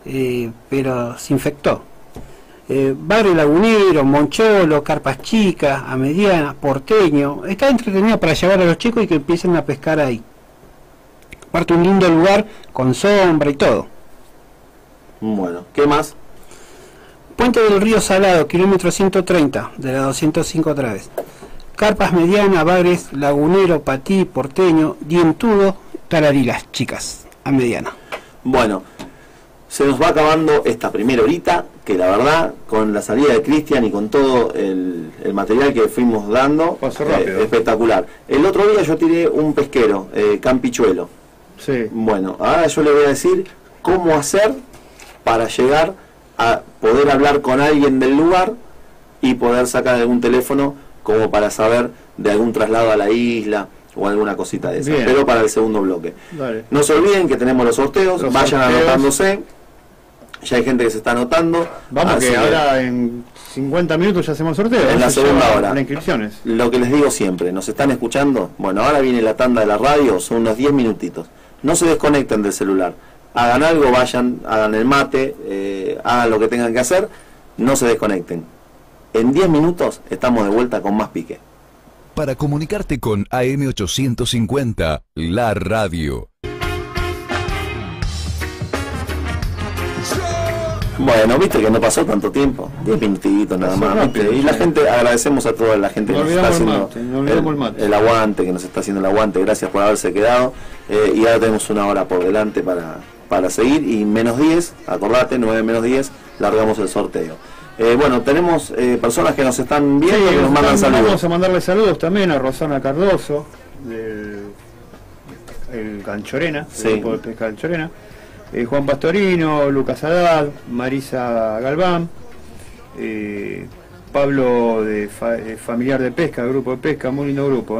Pero se infectó. Barrio Lagunero, Moncholo, carpas chicas, a mediana, porteño. Está entretenido para llevar a los chicos y que empiecen a pescar ahí. Aparte un lindo lugar con sombra y todo. Bueno, ¿qué más? Puente del Río Salado, kilómetro 130 de la 205 otra vez. Carpas mediana, Bagres, Lagunero, Patí, porteño, dientudo, talarilas chicas, a mediana. Bueno, se nos va acabando esta primera horita, que la verdad, con la salida de Cristian y con todo el material que fuimos dando, pasó rápido. Espectacular. El otro día yo tiré un pesquero, Campichuelo. Sí. Bueno, ahora yo le voy a decir cómo hacer para llegar a poder hablar con alguien del lugar y poder sacar algún teléfono como para saber de algún traslado a la isla o alguna cosita de esa, pero para el segundo bloque. Dale. No se olviden que tenemos los sorteos, vayan anotándose. Ya hay gente que se está anotando. Vamos, que ahora en 50 minutos ya hacemos sorteo. En la segunda hora. Las inscripciones. Lo que les digo siempre, ¿nos están escuchando? Bueno, ahora viene la tanda de la radio, son unos 10 minutitos. No se desconecten del celular. Hagan algo, vayan, hagan el mate, hagan lo que tengan que hacer, no se desconecten. En 10 minutos estamos de vuelta con más pique. Para comunicarte con AM850, la radio. Bueno, viste que no pasó tanto tiempo, 10 minutitos nada Pasó más, rápido, ¿viste? Y la sí. gente, agradecemos a toda la gente que nos está haciendo el aguante, que nos está haciendo el aguante, gracias por haberse quedado, y ahora tenemos una hora por delante para seguir, y menos 10, acordate, 9 menos 10, largamos el sorteo. Bueno, tenemos personas que nos están viendo, que nos mandan saludos. Vamos a mandarle saludos también a Rosana Cardoso, el Canchorena, Sí. el grupo de pesca Canchorena, Juan Pastorino, Lucas Haddad, Marisa Galván, Pablo de Familiar de Pesca, grupo de pesca, muy lindo grupo,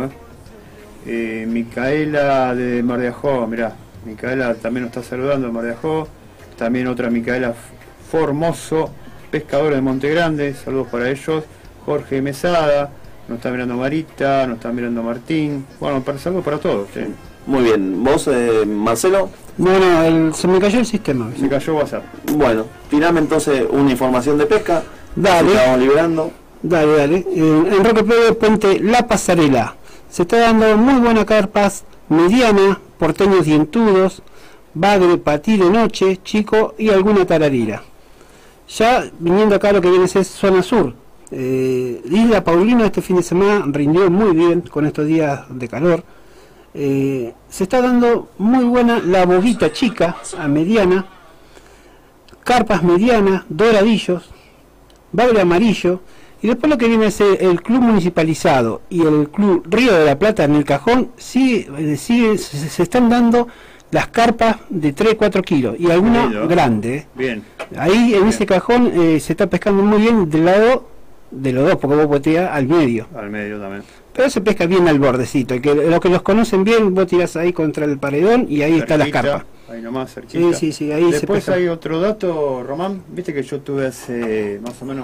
Micaela de Mar de Ajó, mirá, Micaela también nos está saludando de Mar de Ajó, también otra Micaela Formoso, pescadores de Monte Grande, saludos para ellos, Jorge Mesada, nos está mirando Marita, nos está mirando Martín, bueno, saludos para todos. ¿Sí? Muy bien, vos, Marcelo. No, se me cayó el sistema. Se cayó WhatsApp. Bueno, tirame entonces una información de pesca. Dale. Estamos liberando. Dale. En Roque Plebe, Puente La Pasarela. Se está dando muy buena carpas, mediana, porteños dientudos, bagre, patí de noche, chico y alguna tararira. Ya viniendo acá lo que viene a ser zona sur. Isla Paulina este fin de semana rindió muy bien con estos días de calor. Se está dando muy buena la boguita chica a mediana, carpas medianas, doradillos, bagre amarillo, y después lo que viene a ser el club municipalizado y el club Río de la Plata en el Cajón, se están dando las carpas de 3-4 kilos y alguna grande. Bien. Ahí en ese cajón se está pescando muy bien del lado de los dos, porque vos boteás al medio. Al medio también. Pero se pesca bien al bordecito, y que los que los conocen bien, vos tirás ahí contra el paredón y ahí están las carpas. Ahí nomás, cerquita. Sí, ahí se Después pesca. hay otro dato, Román, viste que yo estuve hace más o menos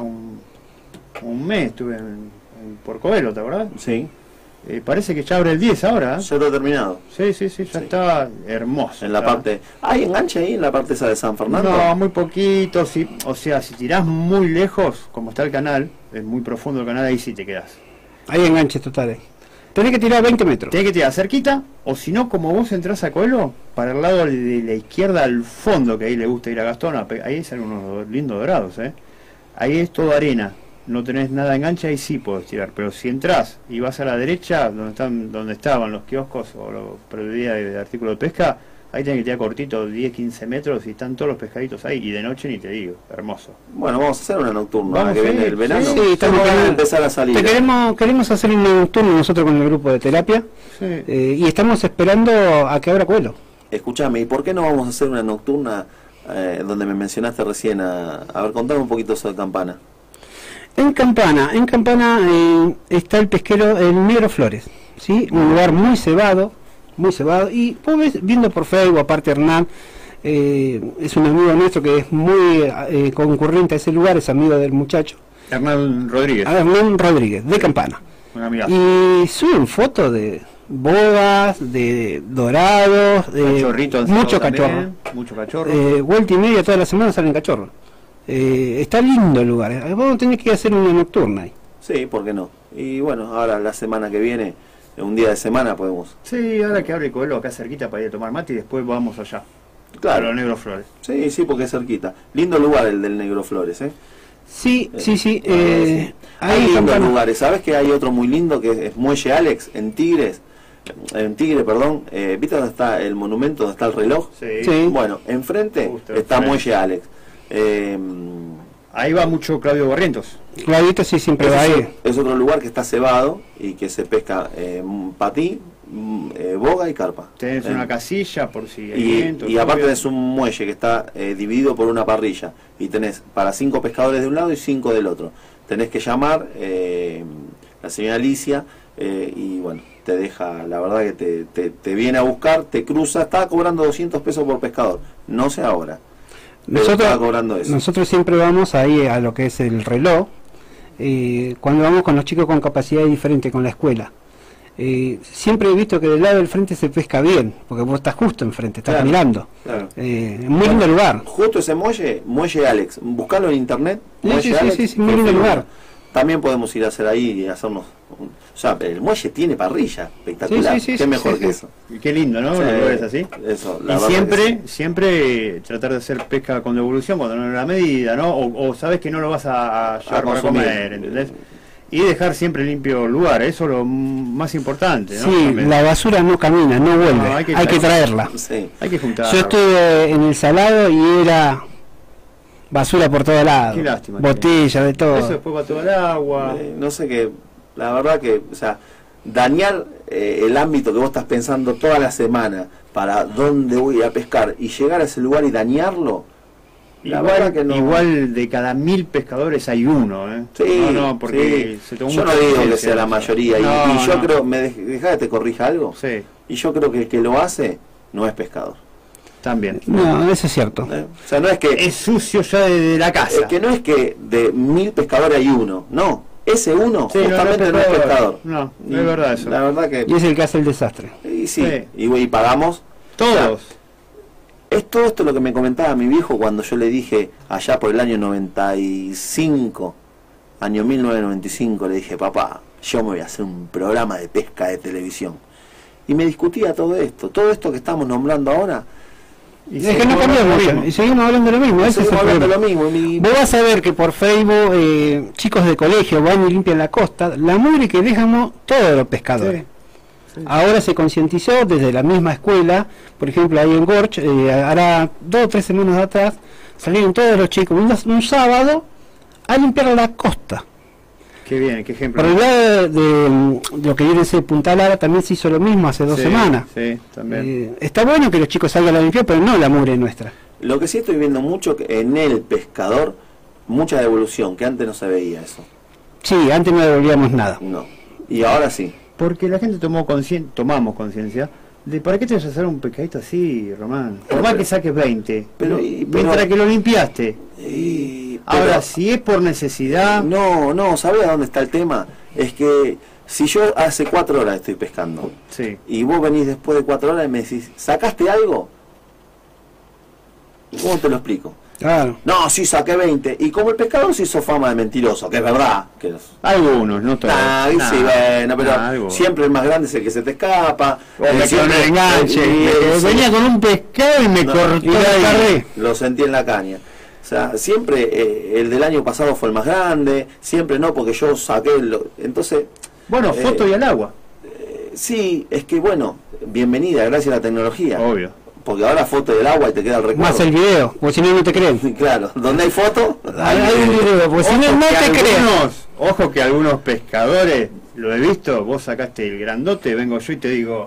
un mes, estuve en Porcobelo, ¿te acordás? Sí. Parece que ya abre el 10 ahora. Ya está terminado. Sí, ya está hermoso. En la parte... ¿Hay enganche ahí en la parte esa de San Fernando? No, muy poquito, sí. O sea, si tirás muy lejos, como está el canal, es muy profundo el canal, ahí sí te quedás. Hay enganches totales. Tenés que tirar 20 metros. Tenés que tirar cerquita, o si no, como vos entrás a Coelho, para el lado de la izquierda al fondo, que ahí le gusta ir a Gastón, ahí salen unos lindos dorados, Ahí es todo arena, no tenés nada de enganche, ahí sí podés tirar, pero si entrás y vas a la derecha, donde estaban los kioscos o los proveedores de artículos de pesca, ahí tenés que tirar cortito, 10-15 metros, y están todos los pescaditos ahí, y de noche ni te digo, hermoso. Bueno, vamos a hacer una nocturna, Vamos, que sí, viene el verano. sí, estamos Tengo ganas de con- empezar a salir. Queremos hacer un nocturno nosotros con el grupo de terapia, Sí. y estamos esperando a que abra Coelho. Escuchame, ¿y por qué no vamos a hacer una nocturna donde me mencionaste recién? A ver, contame un poquito eso de Campana. En Campana está el pesquero El Negro Flores, ¿sí? Un lugar muy cebado, y vos ves, viendo por Facebook, aparte Hernán, es un amigo nuestro que es muy concurrente a ese lugar, es amigo del muchacho, Hernán Rodríguez, Hernán Rodríguez, de Campana, una amiga. y suben fotos de bogas, de dorados, de Cachorrito mucho también, cachorro, mucho cachorro. vuelta y media toda la semana salen cachorros. Está lindo el lugar, vos tenés que hacer una nocturna ahí. Sí, ¿por qué no? Y bueno, ahora la semana que viene, un día de semana podemos... Sí, ahora que abre Coelho acá cerquita para ir a tomar mate y después vamos allá. Claro. A los Negros Flores. Sí, porque es cerquita. Lindo lugar el del Negro Flores, Sí. Hay Ahí lindos Campana. lugares. ¿Sabes que hay otro muy lindo que es Muelle Alex, en Tigre, perdón? ¿Viste dónde está el monumento, donde está el reloj? Sí. Bueno, enfrente Justo está enfrente. Muelle Alex. Ahí va mucho Claudio Barrientos. Claudito sí siempre va ahí. Es otro lugar que está cebado y que se pesca patí, boga y carpa. Tenés una casilla por si hay Y viento. aparte lluvia. tenés un muelle que está dividido por una parrilla y tenés para 5 pescadores de un lado y 5 del otro. Tenés que llamar la señora Alicia y bueno, te deja, la verdad que te viene a buscar, te cruza, está cobrando 200 pesos por pescador, no sé ahora. Pero estaba cobrando eso. Nosotros siempre vamos ahí a lo que es el reloj, cuando vamos con los chicos con capacidades diferentes con la escuela. Siempre he visto que del lado del frente se pesca bien, porque vos estás justo enfrente, estás Claro, mirando. claro. Muy lindo lugar. Justo ese muelle Alex, buscalo en internet. Muelle Alex, Sí, muy lindo lugar. también podemos ir a hacer ahí y hacernos... O sea, el muelle tiene parrilla, espectacular. Qué mejor que eso. Qué lindo, ¿no? Sí, Los lugares así. Eso, y siempre tratar de hacer pesca con devolución cuando no es la medida, ¿no? O sabes que no lo vas a llevar para comer, ¿entendés? Y dejar siempre limpio el lugar, eso es lo más importante, ¿no? Sí, también. La basura no camina, no vuelve, no, hay que traerla. Sí. Hay que juntarla. Yo estuve en el Salado y era basura por todos lados. Qué lástima. Botellas, de todo. Eso después va todo el agua. No sé qué, la verdad que, o sea, dañar el ámbito que vos estás pensando toda la semana para dónde voy a pescar y llegar a ese lugar y dañarlo. Igual de cada 1000 pescadores hay uno, ¿eh? Sí, no, porque se tomó yo no digo que sea la mayoría. No, y yo creo, dejá que te corrija algo. Sí. Y yo creo que el que lo hace no es pescador. También. No, eso es cierto. O sea, no es que... Es sucio ya de la casa. Es que no es que de 1000 pescadores hay uno. No. Ese uno justamente no es pescador. No, es verdad eso. La verdad que... Y es el que hace el desastre. Y sí. Y pagamos... Todos. Es todo esto lo que me comentaba mi viejo cuando yo le dije allá por el año 95, año 1995, le dije, papá, yo me voy a hacer un programa de pesca de televisión. Y me discutía todo esto que estamos nombrando ahora. Y es que no cambiamos mucho, y seguimos hablando de lo mismo. Seguimos hablando de lo mismo. Vos vas a ver que por Facebook chicos de colegio van y limpian la costa, la mugre que dejamos todos los pescadores. Sí. Sí. Ahora se concientizó desde la misma escuela, por ejemplo ahí en Gorch, hará 2 o 3 semanas atrás, salieron todos los chicos un sábado a limpiar la costa. Qué bien, qué ejemplo. Por el lado de lo que viene a ser Punta Lara también se hizo lo mismo hace 2 semanas. Sí, también. Está bueno que los chicos salgan a limpiar, pero no la mugre nuestra. Lo que sí estoy viendo mucho que en el pescador, mucha devolución, que antes no se veía eso. Sí, antes no devolvíamos nada. No, y ahora sí. Porque la gente tomamos conciencia de para qué te vas a hacer un pescadito así, Román. Por más que saques 20, mientras que lo limpiaste. Ahora, si es por necesidad... No, ¿sabes a dónde está el tema? Es que si yo hace 4 horas estoy pescando, sí, y vos venís después de 4 horas y me decís, ¿sacaste algo? ¿Cómo te lo explico? Claro. No, sí, saqué 20. Y como el pescador se hizo fama de mentiroso, que es verdad. Algunos, no todos. Sí, bueno, pero siempre el más grande es el que se te escapa. Siempre enganche. Venía con un pescado y me cortó la carrera. Lo sentí en la caña. O sea, siempre el del año pasado fue el más grande, siempre no, porque yo saqué... Entonces... Bueno, foto y al agua. Sí, es que bueno, bienvenida, gracias a la tecnología. Obvio. Porque ahora foto del agua y te queda el recuerdo. Más el video, porque si no, no te creen. Claro, donde hay foto, hay un video, porque si no, no te creen. Ojo que algunos pescadores, lo he visto, vos sacaste el grandote, vengo yo y te digo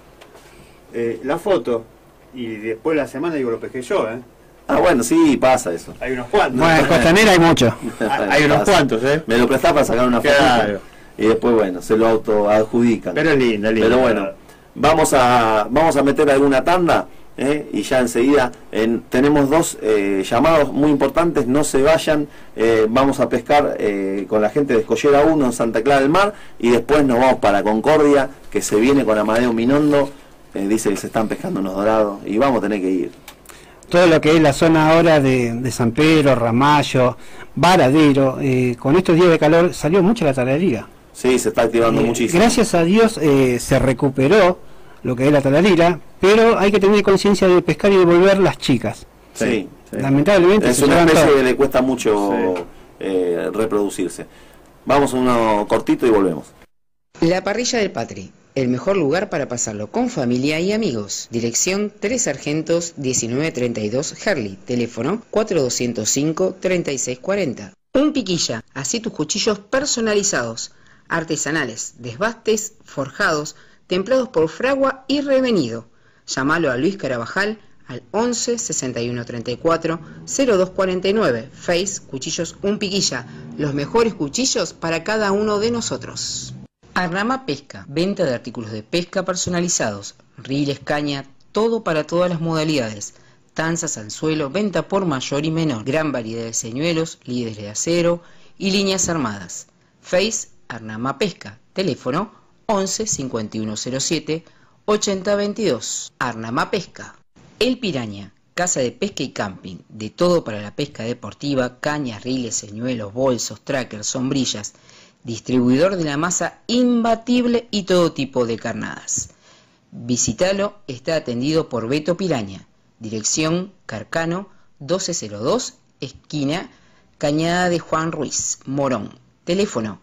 la foto, y después de la semana digo, lo pesqué yo, Ah, bueno, sí, pasa eso. Hay unos cuantos. Bueno, en Costanera hay muchos. Hay unos cuantos, Me lo prestás para sacar una foto. Claro. Y después, bueno, se lo autoadjudican. Pero es linda. Pero bueno, vamos a meter alguna tanda. Y ya enseguida tenemos 2 llamados muy importantes, no se vayan, vamos a pescar con la gente de Escollera 1 en Santa Clara del Mar y después nos vamos para Concordia, que se viene con Amadeo Minondo, dice que se están pescando unos dorados y vamos a tener que ir. Todo lo que es la zona ahora de San Pedro, Ramallo, Varadero, con estos días de calor salió mucho la talarira. Sí, se está activando muchísimo. Gracias a Dios se recuperó lo que es la talarira, pero hay que tener conciencia de pescar y devolver las chicas. Sí. Lamentablemente es una especie que le cuesta mucho reproducirse. Vamos a uno cortito y volvemos. La Parrilla del Patri, el mejor lugar para pasarlo con familia y amigos. Dirección 3 Sargentos 1932 Herli, teléfono 4205-3640. Un Piquilla, así tus cuchillos personalizados, artesanales, desbastes, forjados, templados por fragua y revenido. Llámalo a Luis Carabajal al 11 61 34 02 49. Face Cuchillos Un Piquilla, los mejores cuchillos para cada uno de nosotros. Arnama Pesca, venta de artículos de pesca personalizados, riles, caña, todo para todas las modalidades. Tanzas, anzuelo, venta por mayor y menor, gran variedad de señuelos, lides de acero y líneas armadas. Face Arnama Pesca, teléfono 11 5107 8022. Arnama Pesca. El Piraña, casa de pesca y camping, de todo para la pesca deportiva, cañas, riles, señuelos, bolsos, trackers, sombrillas, distribuidor de la masa imbatible y todo tipo de carnadas. Visítalo, está atendido por Beto Piraña, dirección Carcano 1202, esquina Cañada de Juan Ruiz, Morón, teléfono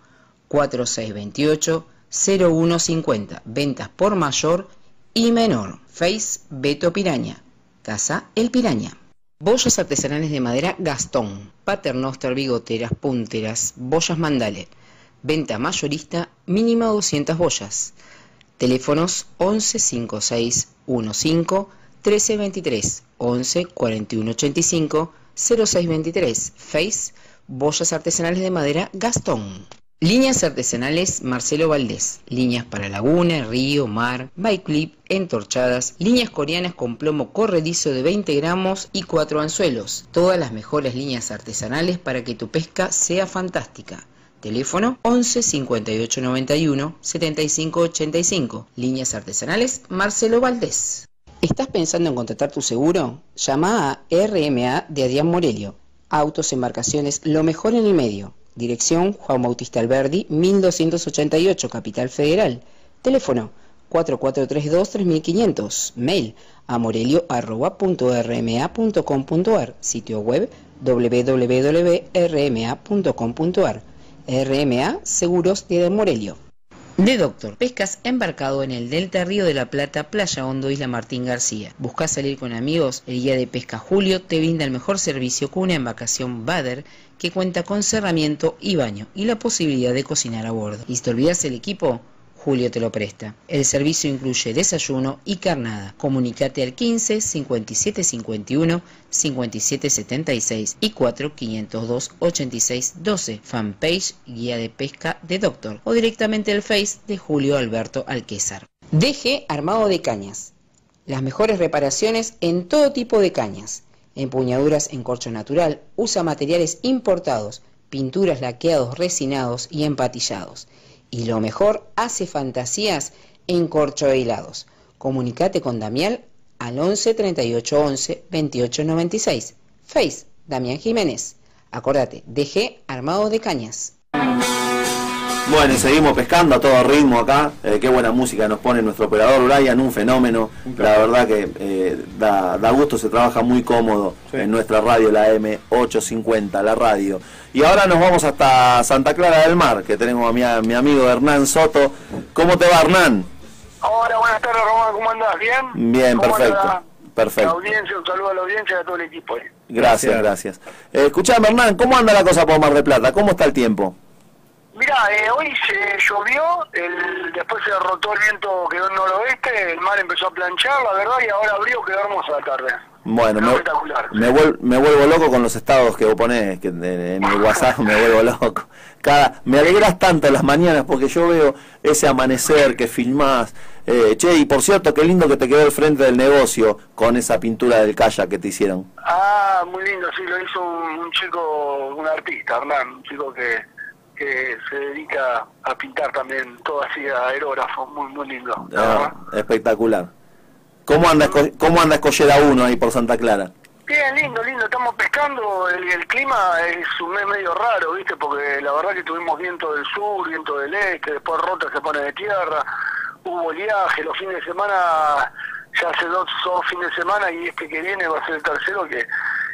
4628-0150, ventas por mayor y menor, Face Beto Piraña, Casa El Piraña. Boyas artesanales de madera Gastón, paternoster, bigoteras, punteras, boyas Mandale, venta mayorista, mínima 200 boyas. Teléfonos 11 56 15 13 23, 11 41 85 06 23, Face Boyas artesanales de madera Gastón. Líneas artesanales Marcelo Valdés, líneas para laguna, río, mar, bike-clip, entorchadas, líneas coreanas con plomo corredizo de 20 gramos y 4 anzuelos. Todas las mejores líneas artesanales para que tu pesca sea fantástica. Teléfono 11 58 91 75 85. Líneas artesanales Marcelo Valdés. ¿Estás pensando en contratar tu seguro? Llama a RMA de Adrián Morelio. Autos, embarcaciones, lo mejor en el medio. Dirección Juan Bautista Alberdi, 1288, Capital Federal. Teléfono 4432-3500. Mail a morelio@rma.com.ar. Sitio web www.rma.com.ar. RMA Seguros de Morelio. De Doctor, pescas embarcado en el Delta Río de la Plata, Playa Hondo, Isla Martín García. ¿Buscás salir con amigos? El guía de pesca Julio te brinda el mejor servicio con una embarcación Bader que cuenta con cerramiento y baño y la posibilidad de cocinar a bordo. ¿Y si te olvidas el equipo? Julio te lo presta. El servicio incluye desayuno y carnada. Comunicate al 15 57 51 57 76 y 4 502 86 12. Fanpage Guía de Pesca de Doctor o directamente al Face de Julio Alberto Alquézar. DG Armado de Cañas. Las mejores reparaciones en todo tipo de cañas. Empuñaduras en corcho natural. Usa materiales importados. Pinturas, laqueados, resinados y empatillados. Y lo mejor, hace fantasías en corcho de helados. Comunicate con Damián al 11 38 11 28 96. Face Damián Jiménez. Acordate, DG Armado de Cañas. Bueno, y seguimos pescando a todo ritmo acá. Qué buena música nos pone nuestro operador Brian, un fenómeno. La verdad que da gusto, se trabaja muy cómodo en nuestra radio, la M850, la radio. Y ahora nos vamos hasta Santa Clara del Mar, que tenemos a mi amigo Hernán Soto. ¿Cómo te va, Hernán? Hola, buenas tardes, Román, ¿cómo andás? ¿Bien? Bien, perfecto. Perfecto. La audiencia, un saludo a la audiencia y a todo el equipo. Gracias. Escuchame, Hernán, ¿cómo anda la cosa por Mar del Plata? ¿Cómo está el tiempo? Mirá, hoy se llovió, después se derrotó el viento, quedó en noroeste, el mar empezó a planchar, la verdad, y ahora abrió, quedó hermosa la tarde. Bueno, me vuelvo loco con los estados que vos ponés, que en el WhatsApp me vuelvo loco. Me alegras tanto las mañanas porque yo veo ese amanecer que filmás. Che, y por cierto, qué lindo que te quedó el frente del negocio con esa pintura del kayak que te hicieron. Ah, muy lindo, sí, lo hizo un chico, un artista, Hernán, un chico que se dedica a pintar también, todo así aerógrafo, muy lindo. Espectacular. ¿Cómo anda Escollera 1 ahí por Santa Clara? Bien, lindo, estamos pescando, el clima es un mes medio raro, ¿viste? Porque la verdad que tuvimos viento del sur, viento del este, después rota se pone de tierra, hubo oleaje, los fines de semana, ya hace dos fines de semana y este que viene va a ser el tercero que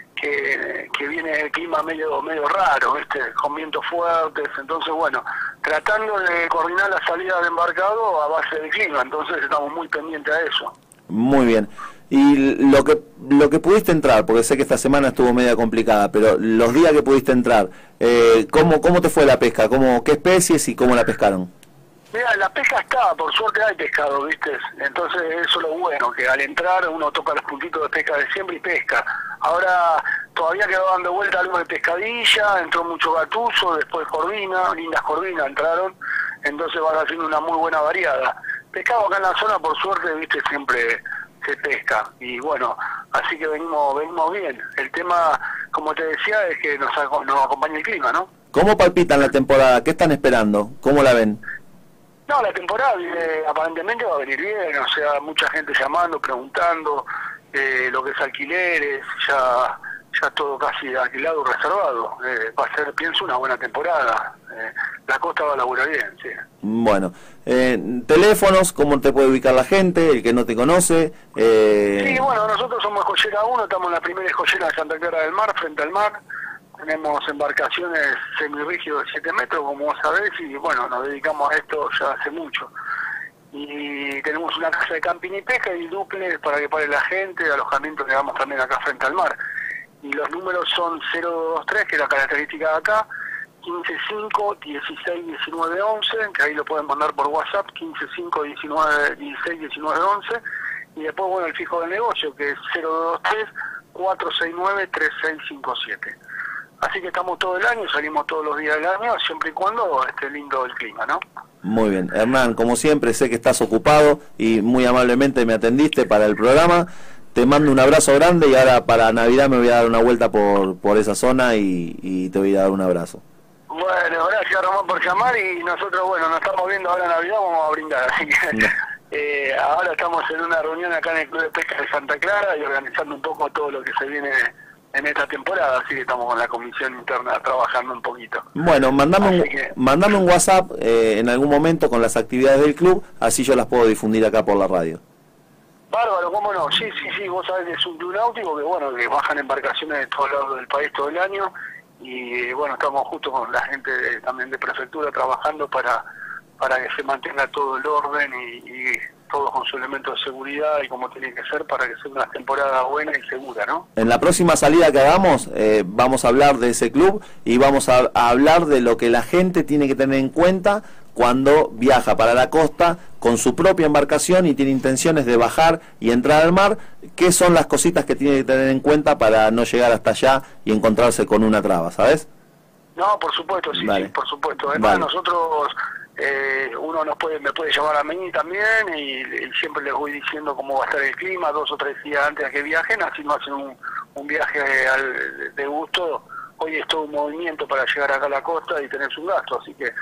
viene el clima medio raro, ¿viste? Con vientos fuertes, entonces bueno, tratando de coordinar la salida del embarcado a base del clima, entonces estamos muy pendientes a eso. Muy bien. Y lo que pudiste entrar, porque sé que esta semana estuvo media complicada, pero los días que pudiste entrar, ¿cómo te fue la pesca? ¿Qué especies y cómo la pescaron? Mira, la pesca está, por suerte hay pescado, ¿viste? Entonces eso es lo bueno, que al entrar uno toca los puntitos de pesca de siempre y pesca. Ahora todavía quedó dando vuelta algo de pescadilla, entró mucho gatuso, después corvina, lindas corvinas entraron, entonces van haciendo una muy buena variada. Pescado acá en la zona, por suerte, ¿viste? Siempre se pesca y bueno, así que venimos bien. El tema, como te decía, es que nos acompaña el clima, ¿no? ¿Cómo palpitan la temporada? ¿Qué están esperando? ¿Cómo la ven? No, la temporada aparentemente va a venir bien, o sea, mucha gente llamando, preguntando, lo que es alquileres, ya todo casi alquilado, reservado. Va a ser, pienso, una buena temporada. La costa va a laburar bien, sí. Bueno, teléfonos, ¿cómo te puede ubicar la gente, el que no te conoce? Sí, bueno, nosotros somos Joyera 1, estamos en la primera joyera de Santa Clara del Mar, frente al mar. Tenemos embarcaciones semirrígidos de 7 metros, como vos sabés, y bueno, nos dedicamos a esto ya hace mucho. Y tenemos una casa de camping y pesca y duples para que pare la gente, alojamiento que damos también acá frente al mar. Y los números son 023, que es la característica de acá, 155 16 19 11, que ahí lo pueden mandar por WhatsApp, 155 19 16 19 11, y después, bueno, el fijo del negocio, que es 023 469 3657. Así que estamos todo el año, salimos todos los días del año, siempre y cuando esté lindo el clima, ¿no? Muy bien, Hernán, como siempre sé que estás ocupado y muy amablemente me atendiste para el programa. Te mando un abrazo grande y ahora para Navidad me voy a dar una vuelta por esa zona y te voy a dar un abrazo. Bueno, gracias Ramón por llamar y nosotros, bueno, nos estamos viendo ahora en Navidad, vamos a brindar, así que ahora estamos en una reunión acá en el Club de Pesca de Santa Clara y organizando un poco todo lo que se viene en esta temporada, así que estamos con la comisión interna trabajando un poquito. Bueno, mandame un WhatsApp en algún momento con las actividades del club, así yo las puedo difundir acá por la radio. Bárbaro, cómo no, sí, vos sabés que es un club náutico que bueno, que bajan embarcaciones de todos lados del país todo el año y bueno, estamos justo con la gente también de prefectura trabajando para que se mantenga todo el orden y todos con su elemento de seguridad y como tiene que ser para que sea una temporada buena y segura, ¿no? En la próxima salida que hagamos vamos a hablar de ese club y vamos a hablar de lo que la gente tiene que tener en cuenta cuando viaja para la costa con su propia embarcación y tiene intenciones de bajar y entrar al mar. ¿Qué son las cositas que tiene que tener en cuenta para no llegar hasta allá y encontrarse con una traba, ¿sabes? No, por supuesto, sí, vale. Sí, por supuesto. Además, vale. Nosotros, uno me puede llamar a mí también y siempre les voy diciendo cómo va a estar el clima 2 o 3 días antes de que viajen, así no hacen un viaje de gusto. Hoy es todo un movimiento para llegar acá a la costa y tener su gasto, así que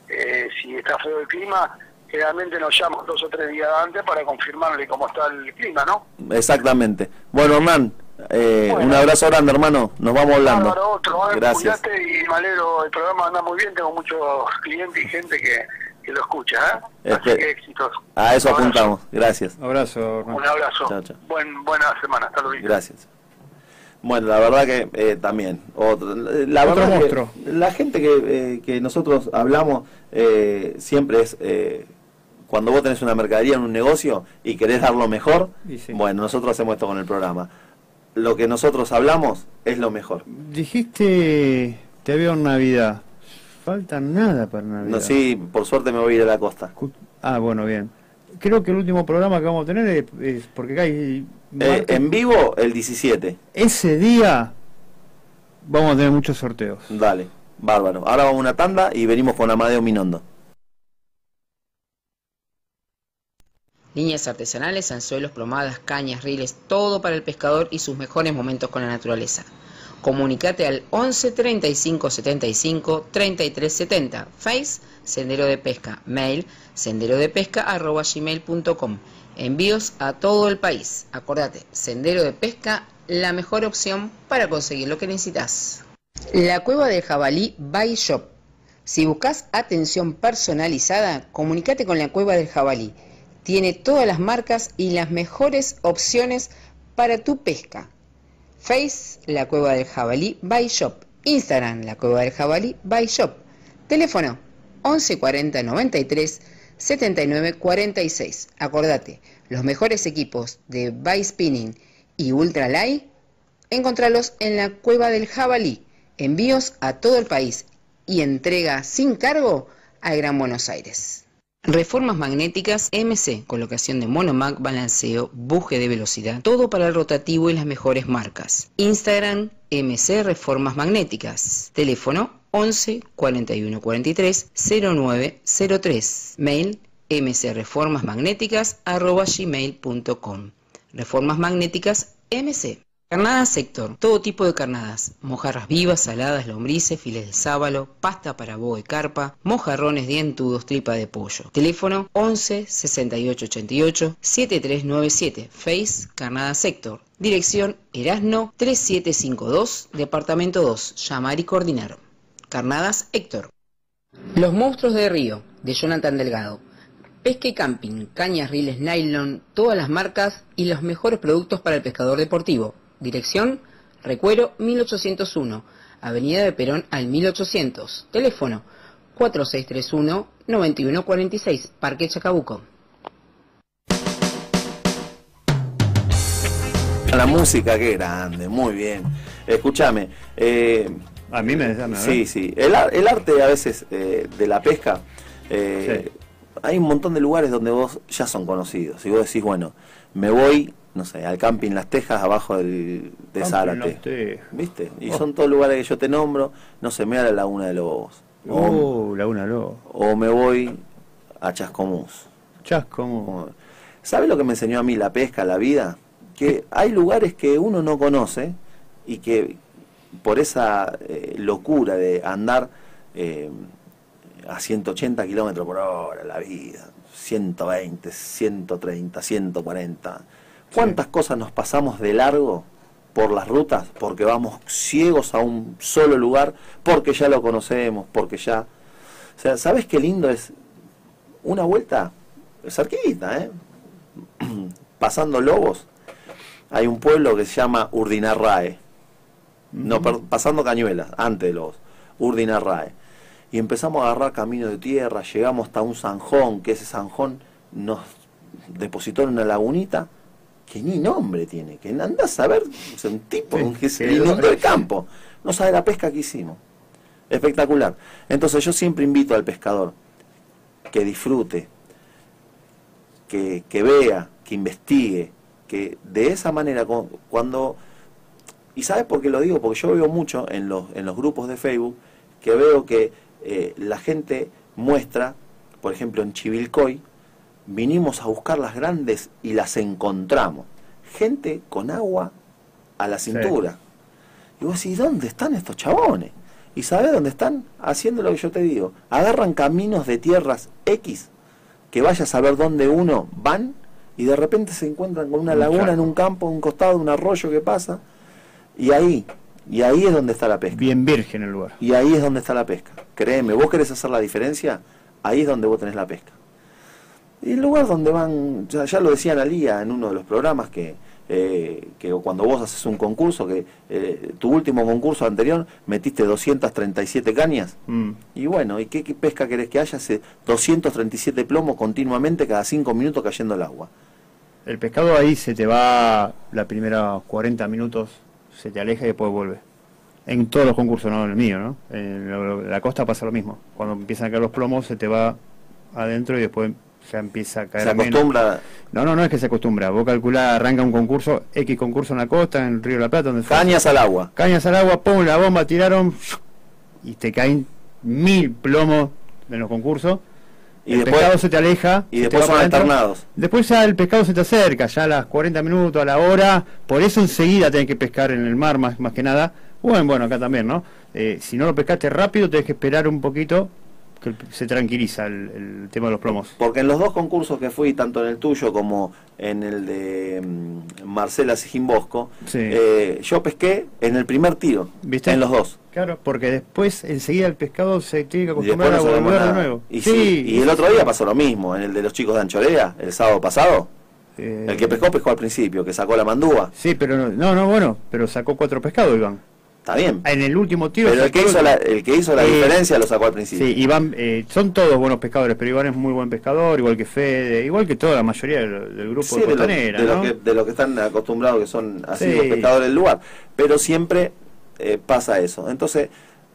si está feo el clima, generalmente nos llaman 2 o 3 días antes para confirmarle cómo está el clima, ¿no? Exactamente. Bueno, Hernán, un abrazo grande, hermano. Nos vamos hablando. Bárbaro, otro, gracias. Cuidate y me alegro, el programa anda muy bien, tengo muchos clientes y gente que lo escucha, Así que éxitos. A eso apuntamos. Gracias. Abrazo. Un abrazo. Chao, chao. Buena semana. Hasta luego. Gracias. Bueno, la verdad que también. Otro monstruo. La gente que nosotros hablamos siempre es... cuando vos tenés una mercadería en un negocio y querés dar lo mejor, sí. Bueno, nosotros hacemos esto con el programa. Lo que nosotros hablamos es lo mejor. Dijiste, te veo en Navidad. Falta nada para Navidad. No, sí, por suerte me voy a ir a la costa. Ah, bueno, bien. Creo que el último programa que vamos a tener es porque acá hay... en vivo el 17. Ese día vamos a tener muchos sorteos. Dale, bárbaro. Ahora vamos a una tanda y venimos con Amadeo Minondo. Líneas artesanales, anzuelos, plomadas, cañas, riles, todo para el pescador y sus mejores momentos con la naturaleza. Comunicate al 11 35 75 33 70. Face, Sendero de Pesca. Mail, senderodepesca@gmail.com. Envíos a todo el país. Acordate, Sendero de Pesca, la mejor opción para conseguir lo que necesitas. La Cueva del Jabalí by Shop. Si buscas atención personalizada, comunicate con la Cueva del Jabalí. Tiene todas las marcas y las mejores opciones para tu pesca. Face, La Cueva del Jabalí by Shop. Instagram, La Cueva del Jabalí by Shop. Teléfono 11 40 93 79 46. Acordate, los mejores equipos de by spinning y ultralight, encontralos en La Cueva del Jabalí. Envíos a todo el país y entrega sin cargo al Gran Buenos Aires. Reformas magnéticas MC, colocación de monomag, balanceo, buje de velocidad, todo para el rotativo y las mejores marcas. Instagram MC Reformas Magnéticas. Teléfono 11 41 43 09 03. Mail mcreformasmagnéticas@gmail.com. Reformas Magnéticas MC. Carnadas Sector, todo tipo de carnadas, mojarras vivas, saladas, lombrices, files de sábalo, pasta para boa y carpa, mojarrones dientudos, tripa de pollo. Teléfono 11 68 88 7397, Face Carnadas Sector. Dirección Erasno 3752, Departamento 2, llamar y coordinar. Carnadas Héctor. Los monstruos de río, de Jonathan Delgado. Pesca y camping, cañas, riles, nylon, todas las marcas y los mejores productos para el pescador deportivo. Dirección Recuero 1801, Avenida de Perón al 1800. Teléfono 4631-9146, Parque Chacabuco. La música, qué grande, muy bien. Escúchame. A mí me desarma. Sí. El arte a veces de la pesca, Sí. hay un montón de lugares donde vos ya son conocidos. Y vos decís, bueno, me voy, no sé, al camping Las Tejas, abajo de Zárate. ¿Viste? Y son todos lugares que yo te nombro. No sé, me voy a la Laguna de Lobos. Laguna de Lobos. O me voy a Chascomús. Chascomús. ¿Sabe lo que me enseñó a mí la pesca, la vida? Que hay lugares que uno no conoce y que por esa locura de andar a 180 kilómetros por hora, la vida, 120, 130, 140. ¿Cuántas cosas nos pasamos de largo por las rutas? Porque vamos ciegos a un solo lugar, porque ya lo conocemos, porque ya... O sea, ¿sabes qué lindo es una vuelta cerquita, pasando Lobos? Hay un pueblo que se llama Urdinarrae. No, pasando Cañuelas, antes de Lobos. Urdinarrae. Y empezamos a agarrar camino de tierra, llegamos hasta un zanjón, que ese zanjón nos depositó en una lagunita que ni nombre tiene, que andás a ver, es un tipo que se inundó el campo. No sabe la pesca que hicimos. Espectacular. Entonces yo siempre invito al pescador que disfrute, que vea, que investigue, que de esa manera cuando... ¿Y sabes por qué lo digo? Porque yo veo mucho en los grupos de Facebook que veo que la gente muestra, por ejemplo en Chivilcoy, vinimos a buscar las grandes y las encontramos. Gente con agua a la cintura. Sí. Y vos decís, ¿dónde están estos chabones? ¿Y sabés dónde están? Haciendo lo que yo te digo. Agarran caminos de tierras X, que vaya a saber dónde uno van, y de repente se encuentran con una laguna en un campo, un costado, un arroyo que pasa, y ahí es donde está la pesca. Bien virgen el lugar. Y ahí es donde está la pesca. Créeme, vos querés hacer la diferencia, ahí es donde vos tenés la pesca. Y el lugar donde van, ya lo decía Analía en uno de los programas, que cuando vos haces un concurso, que tu último concurso anterior metiste 237 cañas, y bueno, ¿y qué pesca querés que haya? 237 plomos continuamente cada 5 minutos cayendo el agua. El pescado ahí se te va, la primera 40 minutos se te aleja y después vuelve. En todos los concursos, no en el mío, ¿no? En la costa pasa lo mismo. Cuando empiezan a caer los plomos se te va adentro y después ya empieza a caer. ¿Se acostumbra? No es que se acostumbra. Vos calculás, arranca un concurso, X concurso en la costa, en el Río de la Plata, donde cañas al agua. Cañas al agua, pum, la bomba, tiraron, y te caen 1000 plomos en los concursos. Y el pescado se te aleja. Y después son alternados. Después ya el pescado se te acerca, ya a las 40 minutos, a la hora. Por eso enseguida tenés que pescar en el mar, más que nada. Bueno, acá también, ¿no? Si no lo pescaste rápido, tenés que esperar un poquito, que se tranquiliza el tema de los plomos. Porque en los dos concursos que fui, tanto en el tuyo como en el de Marcela Sijimbosco, sí. Yo pesqué en el primer tiro. ¿Viste? En los dos. Claro, porque después enseguida el pescado se tiene que acostumbrar a volver de nuevo. Y, sí, y el otro día pasó lo mismo, en el de los chicos de Anchorea, el sábado pasado. El que pescó al principio, que sacó la mandúa. Sí, pero bueno, pero sacó 4 pescados, Iván. Está bien. En el último tiro. Pero el que hizo la diferencia lo sacó al principio. Sí, Iván, son todos buenos pescadores, pero Iván es muy buen pescador, igual que Fede, igual que toda la mayoría del grupo de Costanera, ¿no? de los que están acostumbrados, que son así los pescadores del lugar. Pero siempre pasa eso. Entonces,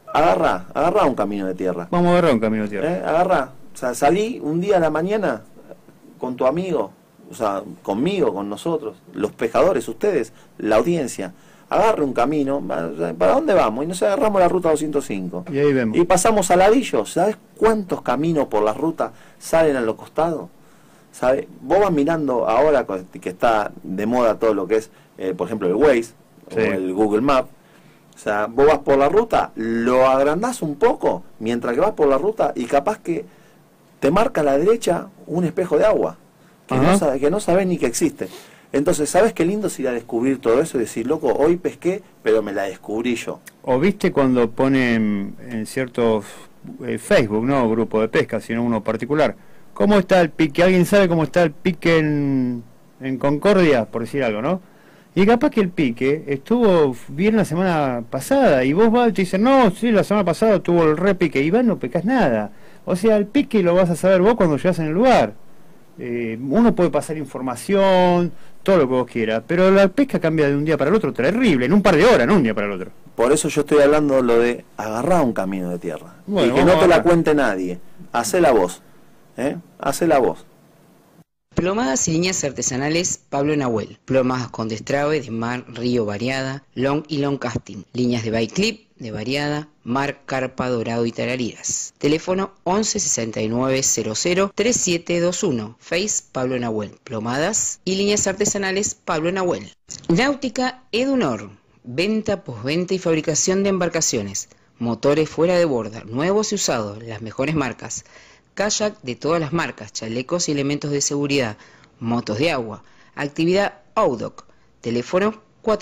agarra un camino de tierra. Vamos a agarrar un camino de tierra. Agarra. O sea, salí un día a la mañana con tu amigo, o sea, conmigo, con nosotros, los pescadores, ustedes, la audiencia. Agarre un camino, ¿para dónde vamos? Y nos agarramos la ruta 205. Y ahí vemos. Y pasamos a Ladillo. ¿Sabes cuántos caminos por la ruta salen a los costados? ¿Sabes? Vos vas mirando ahora que está de moda todo lo que es, por ejemplo, el Waze, o el Google Maps. O sea, vos vas por la ruta, lo agrandás un poco mientras que vas por la ruta y capaz que te marca a la derecha un espejo de agua que no sabés ni que existe. Entonces, ¿sabes qué lindo es ir a descubrir todo eso y decir, loco, hoy pesqué, pero me la descubrí yo? O viste cuando ponen en ciertos Facebook, no grupo de pesca, sino uno particular, ¿cómo está el pique? ¿Alguien sabe cómo está el pique en Concordia? Por decir algo, ¿no? Y capaz que el pique estuvo bien la semana pasada y vos vas y te dicen, no, sí, la semana pasada tuvo el repique y vas, no pescás nada. O sea, el pique lo vas a saber vos cuando llegas en el lugar. Uno puede pasar información, todo lo que vos quieras, pero la pesca cambia de un día para el otro, terrible, en un par de horas, no un día para el otro. Por eso yo estoy hablando lo de agarrar un camino de tierra. Bueno, y que no te la cuente nadie. Hacela vos. Hacela vos. Plomadas y líneas artesanales Pablo Nahuel. Plomadas con destrabe de mar, río, variada, long y long casting. Líneas de bike clip, de variada, mar, carpa, dorado y tarariras. Teléfono 11 69 00 3721. Face Pablo Nahuel. Plomadas y líneas artesanales Pablo Nahuel. Náutica Edunor. Venta, postventa y fabricación de embarcaciones. Motores fuera de borda, nuevos y usados, las mejores marcas. Kayak de todas las marcas, chalecos y elementos de seguridad, motos de agua, actividad OUDOC, teléfono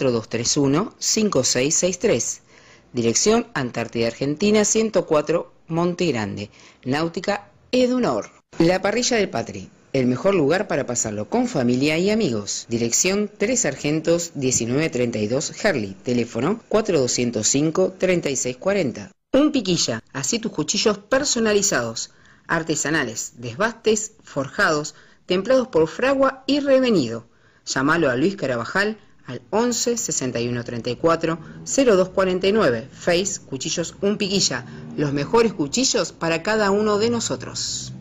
4231-5663, dirección Antártida Argentina 104, Monte Grande, Náutica Edunor. La Parrilla del Patri, el mejor lugar para pasarlo con familia y amigos, dirección 3 Sargentos 1932 Herli, teléfono 4205-3640. Un piquilla, así tus cuchillos personalizados, artesanales, desbastes, forjados, templados por fragua y revenido. Llámalo a Luis Carabajal al 11 61 34 0249. Face Cuchillos Un Piquilla, los mejores cuchillos para cada uno de nosotros.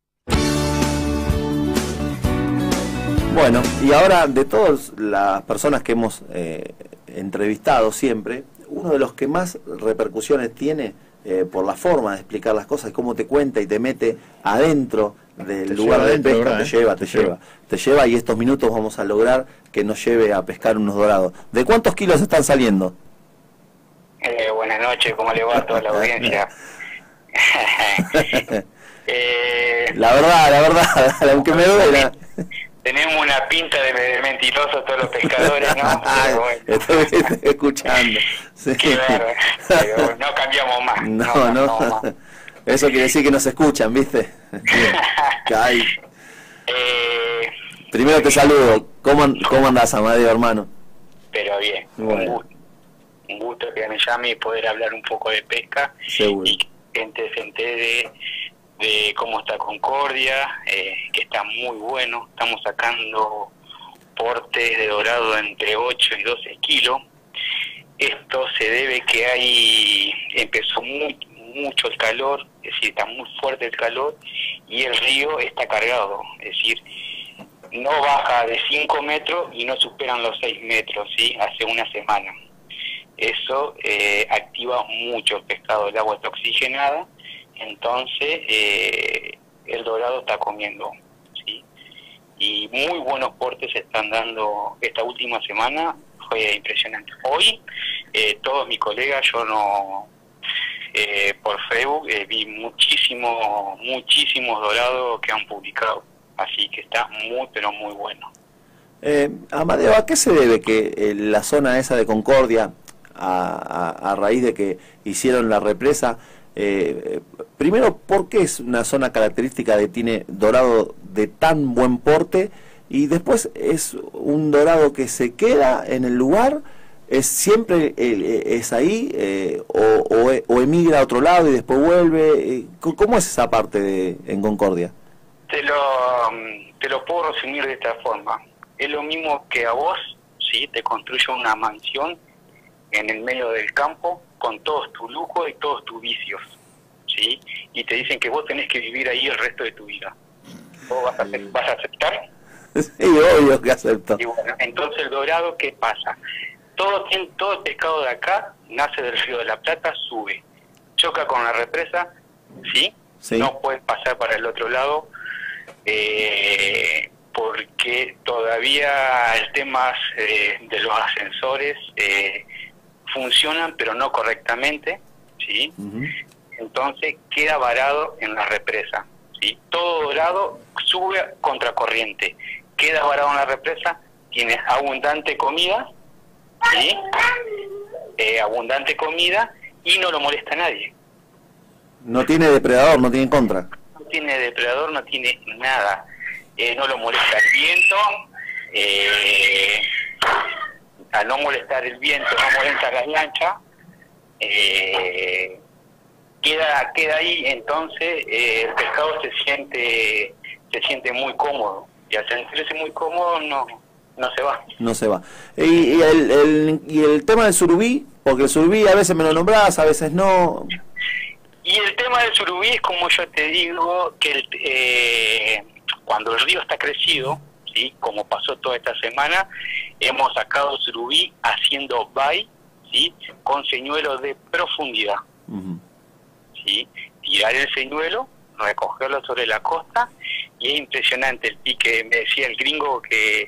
Bueno, y ahora de todas las personas que hemos entrevistado siempre, uno de los que más repercusiones tiene por la forma de explicar las cosas, cómo te cuenta y te mete adentro del lugar de pesca, te lleva y estos minutos vamos a lograr que nos lleve a pescar unos dorados. ¿De cuántos kilos están saliendo? Buenas noches, ¿cómo le va a toda la audiencia? La verdad, aunque me duela. Tenemos una pinta de mentirosos todos los pescadores, ¿no? Pero bueno. Estoy escuchando. Sí. Qué bárbaro. Pero no cambiamos más. No. Más. Eso quiere decir que nos escuchan, ¿viste? Primero te saludo. ¿Cómo andás, Amadeo, hermano? Pero bien, bueno. Un gusto que me llame y poder hablar un poco de pesca. Seguro. Y que la gente se entere de cómo está Concordia, que está muy bueno. Estamos sacando portes de dorado entre 8 y 12 kilos. Esto se debe que empezó mucho el calor, es decir, está muy fuerte el calor y el río está cargado, es decir, no baja de 5 metros y no superan los 6 metros, ¿sí? Hace una semana. Eso activa mucho el pescado, el agua está oxigenada, entonces el dorado está comiendo, ¿sí? Y muy buenos portes se están dando esta última semana, fue impresionante. Hoy todos mis colegas, yo no por Facebook vi muchísimos dorados que han publicado, así que está muy pero muy bueno. Amadeo, ¿a qué se debe que la zona esa de Concordia, a raíz de que hicieron la represa, primero, ¿por qué es una zona característica de tiene dorado de tan buen porte? Y después, ¿es un dorado que se queda en el lugar? ¿Es siempre es ahí? O emigra a otro lado y después vuelve? ¿Cómo es esa parte en Concordia? Te lo puedo resumir de esta forma. Es lo mismo que a vos, ¿sí? Te construye una mansión en el medio del campo con todos tus lujos y todos tus vicios, ¿sí? Y te dicen que vos tenés que vivir ahí el resto de tu vida. ¿Vos vas a aceptar? Sí, obvio que acepto. Y bueno, entonces el dorado, ¿qué pasa? Todo el pescado de acá nace del Río de la Plata, sube, choca con la represa, ¿sí? Sí. No puede pasar para el otro lado, porque todavía el tema de los ascensores funcionan pero no correctamente, ¿sí? Entonces queda varado en la represa, ¿sí? Todo Dorado sube contracorriente, queda varado en la represa, tiene abundante comida, ¿sí? Abundante comida y no lo molesta a nadie. No tiene depredador, no tiene contra. No tiene depredador, no tiene nada. No lo molesta el viento, al no molestar el viento, no molesta las lanchas, queda ahí, entonces el pescado se siente muy cómodo, y al sentirse muy cómodo no se va. No se va. Y el tema del surubí, porque el surubí a veces me lo nombrás, a veces no. Y el tema del surubí es como yo te digo, que cuando el río está crecido, ¿sí? Como pasó toda esta semana, hemos sacado surubí haciendo bay, ¿sí? Con señuelo de profundidad. ¿Sí? Tirar el señuelo, recogerlo sobre la costa, y es impresionante el pique. Me decía el gringo que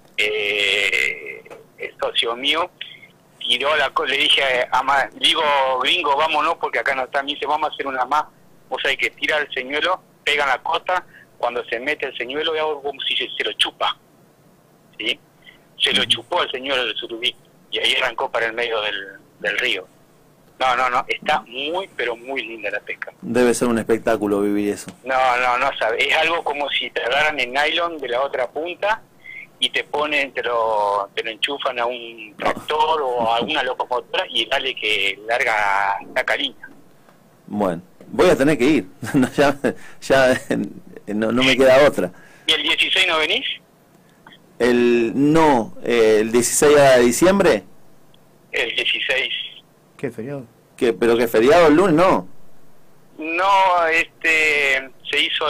el socio mío tiró le dije digo, gringo, vámonos porque acá no está. Me dice, vamos a hacer una más. O sea, que tira el señuelo, pega en la costa, cuando se mete el señuelo, y hago como si se lo chupa, ¿sí? Se lo chupó el señuelo del surubí, y ahí arrancó para el medio del río. No, está muy, pero muy linda la pesca. Debe ser un espectáculo vivir eso. No sabe, es algo como si te agarran en nylon de la otra punta y te lo enchufan a un tractor o a alguna locomotora y dale que larga la cariña. Bueno, voy a tener que ir, ya no me queda otra. ¿Y el 16 no venís? El 16 de diciembre. El 16. ¿Qué feriado? ¿Pero qué feriado el lunes? No. No, se hizo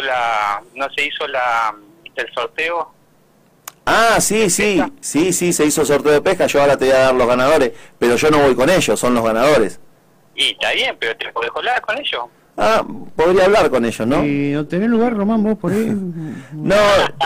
el sorteo. Ah, sí, se hizo sorteo de pesca, yo ahora te voy a dar los ganadores, pero yo no voy con ellos, son los ganadores. Y está bien, pero te podés hablar con ellos. Ah, podría hablar con ellos, ¿no? ¿Y no tenés lugar, Román, vos por ahí? No,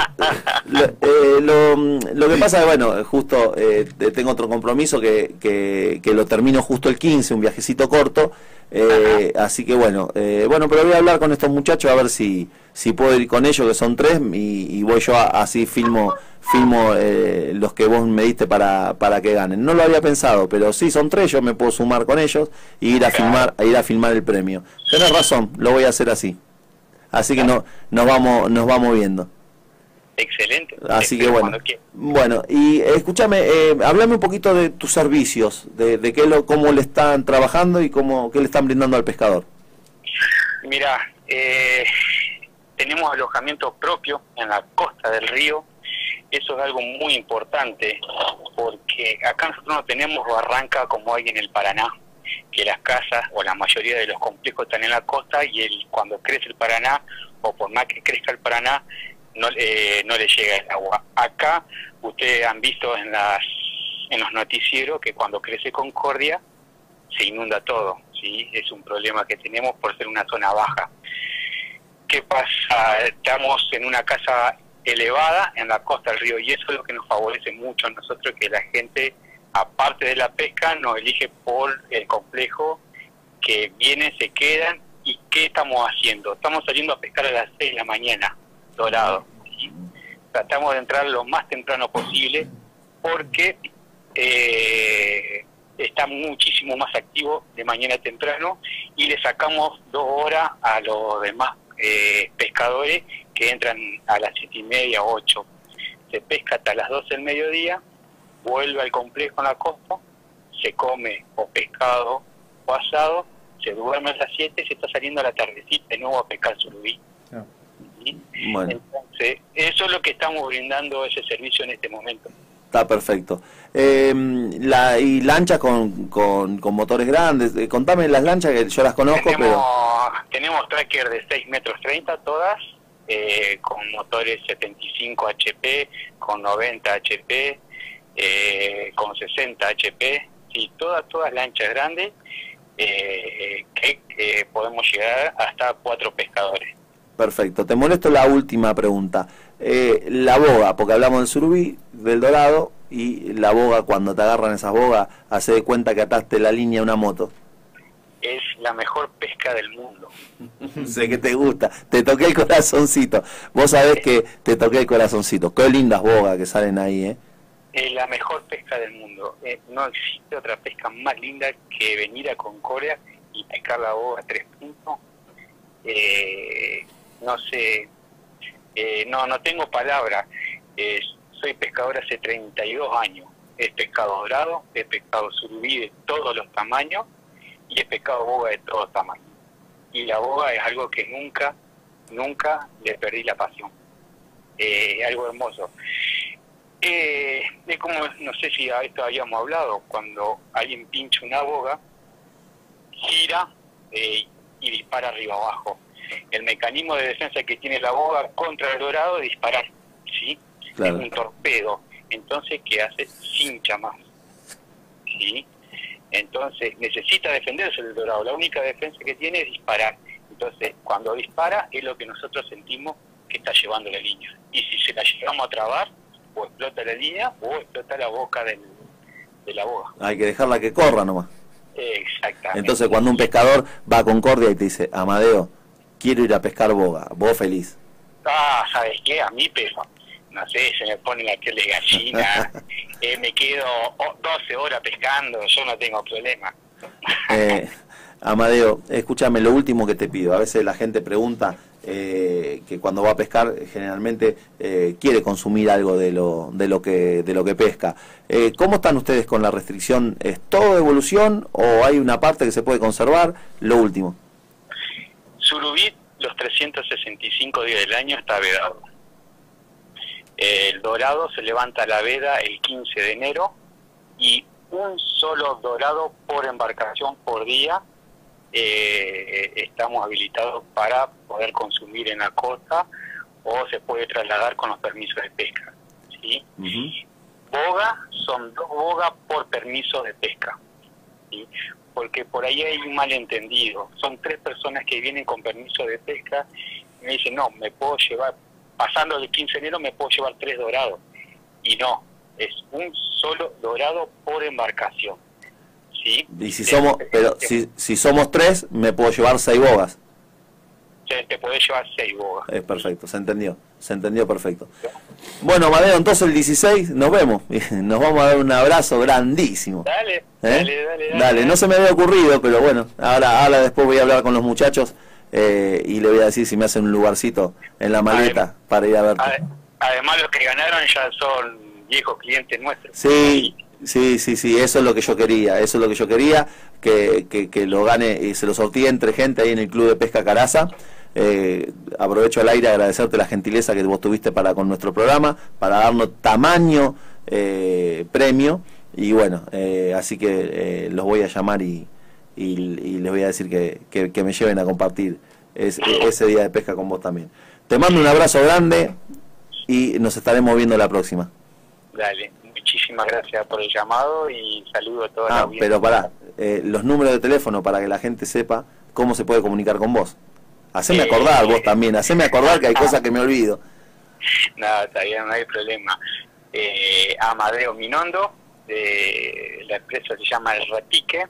lo que pasa es, bueno, justo tengo otro compromiso que lo termino justo el 15, un viajecito corto, así que bueno, pero voy a hablar con estos muchachos a ver si puedo ir con ellos, que son 3, y voy yo así filmo los que vos me diste para que ganen. No lo había pensado, pero sí, son 3, yo me puedo sumar con ellos y ir a filmar el premio. Tenés razón, lo voy a hacer así. Así que nos vamos viendo. Excelente. Así que bueno, y escúchame, háblame un poquito de tus servicios, de cómo le están trabajando y qué le están brindando al pescador. Mira, tenemos alojamiento propio en la costa del río. Eso es algo muy importante, porque acá nosotros no tenemos barranca como hay en el Paraná, que las casas o la mayoría de los complejos están en la costa y cuando crece el Paraná, o por más que crezca el Paraná, no le llega el agua. Acá ustedes han visto en los noticieros que cuando crece Concordia se inunda todo, ¿sí? Es un problema que tenemos por ser una zona baja. ¿Qué pasa? Estamos en una casa elevada en la costa del río y eso es lo que nos favorece mucho a nosotros, que la gente, aparte de la pesca, nos elige por el complejo, que vienen, se quedan. ¿Y qué estamos haciendo? Estamos saliendo a pescar a las 6 de la mañana, Dorado, ¿sí? Tratamos de entrar lo más temprano posible porque está muchísimo más activo de mañana temprano y le sacamos 2 horas a los demás pescadores que entran a las 7:30, 8. Se pesca hasta las 12 del mediodía, vuelve al complejo en la costa, se come o pescado o asado, se duerme a las 7, se está saliendo a la tardecita de nuevo a pescar surubí. ¿Sí? Bueno. Entonces, eso es lo que estamos brindando, ese servicio en este momento. Está perfecto. Y lanchas con motores grandes, contame las lanchas que yo las conozco, tenemos tracker de 6 metros 30 todas, con motores 75 HP, con 90 HP, con 60 HP, sí, todas lanchas grandes, que podemos llegar hasta 4 pescadores. Perfecto, te molesto la última pregunta. la boga, porque hablamos del surubí, del dorado, y la boga, cuando te agarran esas bogas, hace de cuenta que ataste la línea a una moto. Es la mejor pesca del mundo. Sé que te gusta, te toqué el corazoncito. Vos sabés que te toqué el corazoncito. Qué lindas bogas que salen ahí, ¿eh? Es la mejor pesca del mundo. No existe otra pesca más linda que venir a Concordia y pescar la boga a 3 puntos. No sé, no tengo palabras. Soy pescador hace 32 años. He pescado dorado, he pescado surubí de todos los tamaños y he pescado boga de todos tamaños. Y la boga es algo que nunca le perdí la pasión. Algo hermoso. Es como, no sé si a esto habíamos hablado, cuando alguien pincha una boga, gira y dispara arriba abajo. El mecanismo de defensa que tiene la boga contra el dorado es disparar, ¿sí? Claro. Es un torpedo. Entonces, ¿qué hace? Cincha más, ¿sí? Entonces, necesita defenderse el dorado. La única defensa que tiene es disparar. Entonces, cuando dispara, es lo que nosotros sentimos que está llevando la línea. Y si se la llevamos a trabar, o explota la línea, o explota la boca de la boga. Hay que dejarla que corra nomás. Exactamente. Entonces, cuando un pescador va a Concordia y te dice, Amadeo, quiero ir a pescar boga, vos feliz. ¿Sabes qué? A mí, pero no sé, se me pone la piel de gallina, me quedo 12 horas pescando, yo no tengo problema. Amadeo, escúchame, lo último que te pido, a veces la gente pregunta que cuando va a pescar generalmente quiere consumir algo de lo que pesca. ¿Cómo están ustedes con la restricción? ¿Es todo de evolución o hay una parte que se puede conservar? Lo último. Surubí, los 365 días del año está vedado. El dorado se levanta la veda el 15 de enero y un solo dorado por embarcación por día estamos habilitados para poder consumir en la costa o se puede trasladar con los permisos de pesca, ¿sí? Boga, son 2 bogas por permiso de pesca, ¿sí? Porque por ahí hay un malentendido. Son 3 personas que vienen con permiso de pesca y me dicen, no, me puedo llevar, pasando el 15 de enero me puedo llevar 3 dorados. Y no, es un solo dorado por embarcación, ¿sí? Y si somos, pero si somos 3, me puedo llevar 6 bogas. Te podés llevar 6 bogas. Es perfecto, se entendió perfecto. Bueno, Amadeo, entonces el 16 nos vemos, nos vamos a dar un abrazo grandísimo. Dale, no se me había ocurrido, pero bueno, ahora después voy a hablar con los muchachos y le voy a decir si me hacen un lugarcito en la maleta para ir a verte. Además los que ganaron ya son viejos clientes nuestros. Sí, eso es lo que yo quería, que lo gane y se lo sorteé entre gente ahí en el Club de Pesca Caraza. Aprovecho al aire a agradecerte la gentileza que vos tuviste con nuestro programa, para darnos tamaño premio, y bueno, así que los voy a llamar y les voy a decir que me lleven a compartir ese día de pesca con vos también. Te mando un abrazo grande y nos estaremos viendo la próxima. Dale, muchísimas gracias por el llamado y saludo a toda la audiencia. Pero pará, los números de teléfono para que la gente sepa cómo se puede comunicar con vos. Haceme acordar vos también, haceme acordar que hay cosas que me olvido. No, está bien, no hay problema. Amadeo Minondo, la empresa se llama El Repique,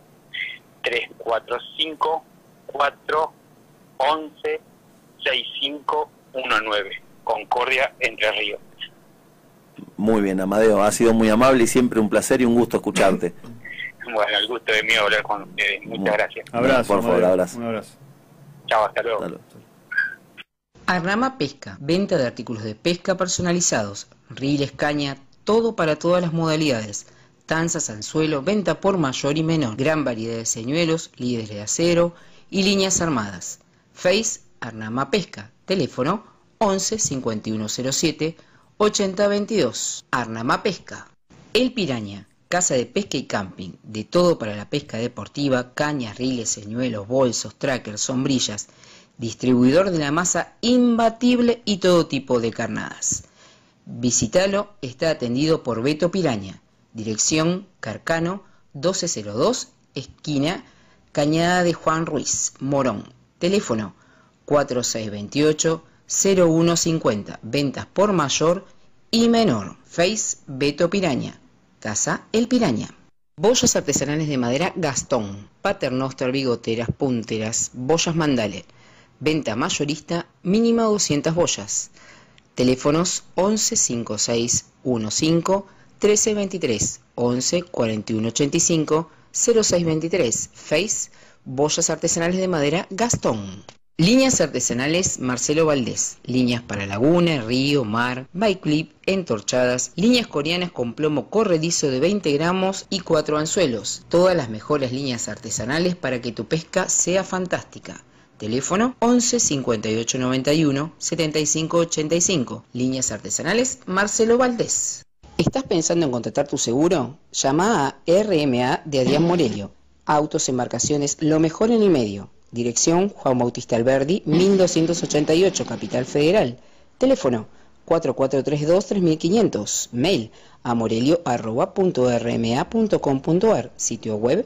345-411-6519, Concordia, Entre Ríos. Muy bien, Amadeo, ha sido muy amable y siempre un placer y un gusto escucharte. Bueno, el gusto de mí hablar con ustedes. Muchas gracias. Abrazo, por favor, abrazo. Un abrazo. Chao, hasta luego. Arnama Pesca, venta de artículos de pesca personalizados, riles, caña, todo para todas las modalidades, tanzas, anzuelo, venta por mayor y menor, gran variedad de señuelos, líderes de acero y líneas armadas. Face Arnama Pesca, teléfono 11 5107 8022. Arnama Pesca. El Piraña, casa de pesca y camping, de todo para la pesca deportiva, cañas, riles, señuelos, bolsos, trackers, sombrillas, distribuidor de la masa imbatible y todo tipo de carnadas. Visítalo, está atendido por Beto Piraña, dirección Carcano 1202, esquina Cañada de Juan Ruiz, Morón, teléfono 4628 0150. Ventas por mayor y menor. Face Beto Piraña. Casa El Piraña. Boyas artesanales de madera Gastón. Paternoster, bigoteras, punteras, boyas Mandale. Venta mayorista, mínima 200 boyas. Teléfonos 11 56 15 13 23, 11 41 85 06 23. Face Boyas artesanales de madera Gastón. Líneas artesanales Marcelo Valdés. Líneas para laguna, río, mar, bike clip, entorchadas. Líneas coreanas con plomo corredizo de 20 gramos y 4 anzuelos. Todas las mejores líneas artesanales para que tu pesca sea fantástica. Teléfono 11 58 91 75 85. Líneas artesanales Marcelo Valdés. ¿Estás pensando en contratar tu seguro? Llama a RMA de Adrián Morelio. Autos, embarcaciones, lo mejor en el medio. Dirección Juan Bautista Alberdi, 1288, Capital Federal. Teléfono 4432-3500. Mail a morelio@rma.com.ar. Sitio web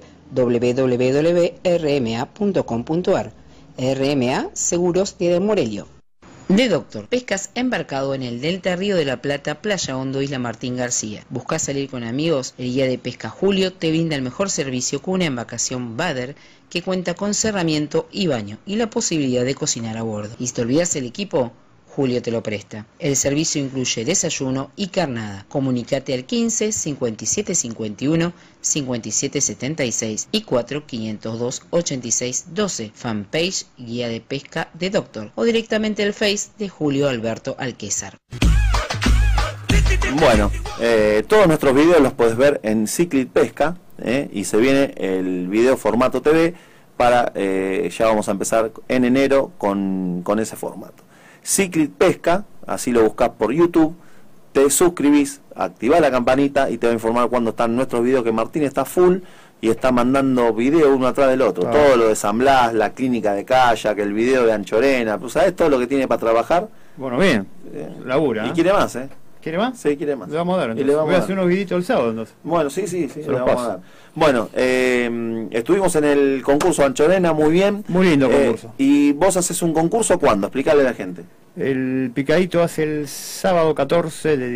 www.rma.com.ar. RMA Seguros de Morelio. De Doctor, pescas embarcado en el Delta Río de la Plata, Playa Hondo, Isla Martín García. ¿Buscas salir con amigos? El guía de pesca Julio te brinda el mejor servicio con una embarcación Bader que cuenta con cerramiento y baño y la posibilidad de cocinar a bordo. ¿Y si te olvidas el equipo? Julio te lo presta. El servicio incluye desayuno y carnada. Comunicate al 15 57 51 57 76 y 4 502 86 12. Fanpage Guía de Pesca de Doctor o directamente al Face de Julio Alberto Alquézar. Bueno, todos nuestros videos los puedes ver en Ciclid Pesca, y se viene el video formato TV para, ya vamos a empezar en enero con ese formato. Ciclid Pesca, así lo buscas por YouTube, te suscribís, activás la campanita y te va a informar cuando están nuestros videos, que Martín está full y está mandando videos uno atrás del otro. Todo lo de San Blas, la clínica de kayak, el video de Anchorena, pues sabes todo lo que tiene para trabajar. Bueno, bien, labura. Y quiere más, ¿Quiere más? Sí, quiere más. Le vamos a dar, entonces. Y le vamos Voy a hacer unos videitos el sábado, entonces. Bueno, sí, Se le los vamos paso. a dar. Bueno, estuvimos en el concurso Anchorena, muy bien. Muy lindo concurso. ¿Y vos haces un concurso cuándo? Explícale a la gente. El picadito hace el sábado 14 de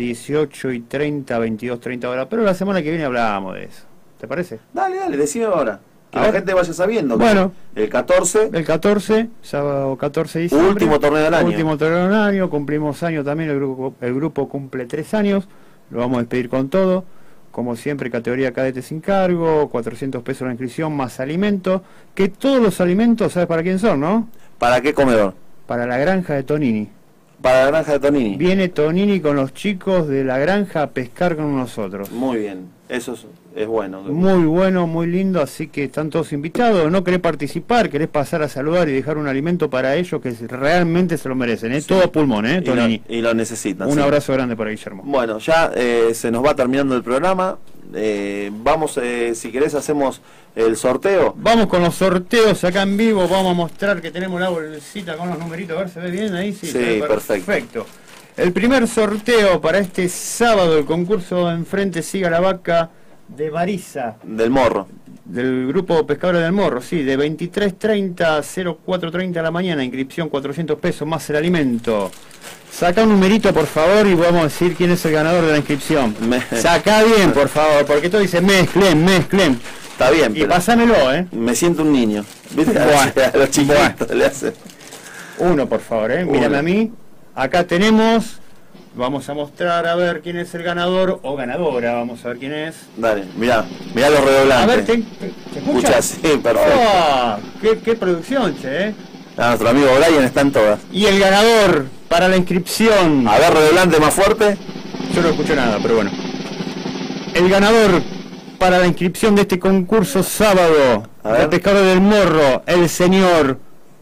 18:30 a 22:30 horas, pero la semana que viene hablábamos de eso. ¿Te parece? Dale, decime ahora. Que Ahora. la gente vaya sabiendo. Bueno. El 14. El 14, sábado 14 de diciembre. Último torneo del año. Último torneo del año, cumplimos año también, el grupo cumple 3 años, lo vamos a despedir con todo. Como siempre, categoría cadete sin cargo, 400 pesos la inscripción, más alimentos. Que todos los alimentos, ¿sabes para quién son, no? ¿Para qué comedor? Para la granja de Tonini. Para la granja de Tonini. Viene Tonini con los chicos de la granja a pescar con nosotros. Muy bien, eso es bueno. Muy bueno, muy lindo, así que están todos invitados. No querés participar, querés pasar a saludar y dejar un alimento para ellos que realmente se lo merecen, Sí. todo pulmón, Tonini. Y lo necesitan. Un sí. abrazo grande para Guillermo. Bueno, ya se nos va terminando el programa. Vamos, si querés, hacemos el sorteo. Vamos con los sorteos acá en vivo, vamos a mostrar que tenemos la bolsita con los numeritos, a ver, ¿se ve bien ahí? Sí, se ve perfecto. El primer sorteo para este sábado, el concurso Enfrente Siga la Vaca de Marisa, Del Morro. del grupo Pescadores del Morro, sí, de 23:30 a 04:30 a la mañana, inscripción 400 pesos más el alimento. Saca un numerito, por favor, y vamos a decir quién es el ganador de la inscripción. Saca bien, por favor, porque todo dice mezclen. Está bien, Y pero pásamelo, me siento un niño. ¿Viste? Bueno, A los chiquitos le hace. Uno, por favor, mírame Uno. a mí. Acá tenemos, vamos a mostrar a ver quién es el ganador o ganadora, vamos a ver quién es. Dale, mirá los redoblantes. A ver, ¿te Escucha, escuchas? sí, perfecto. ¡Oh! ¡Qué producción, che! A nuestro amigo Brian están todas. Y el ganador para la inscripción. A ver, redoblante más fuerte. Yo no escucho nada, pero bueno. El ganador para la inscripción de este concurso sábado A ver. de Pescador del Morro, el señor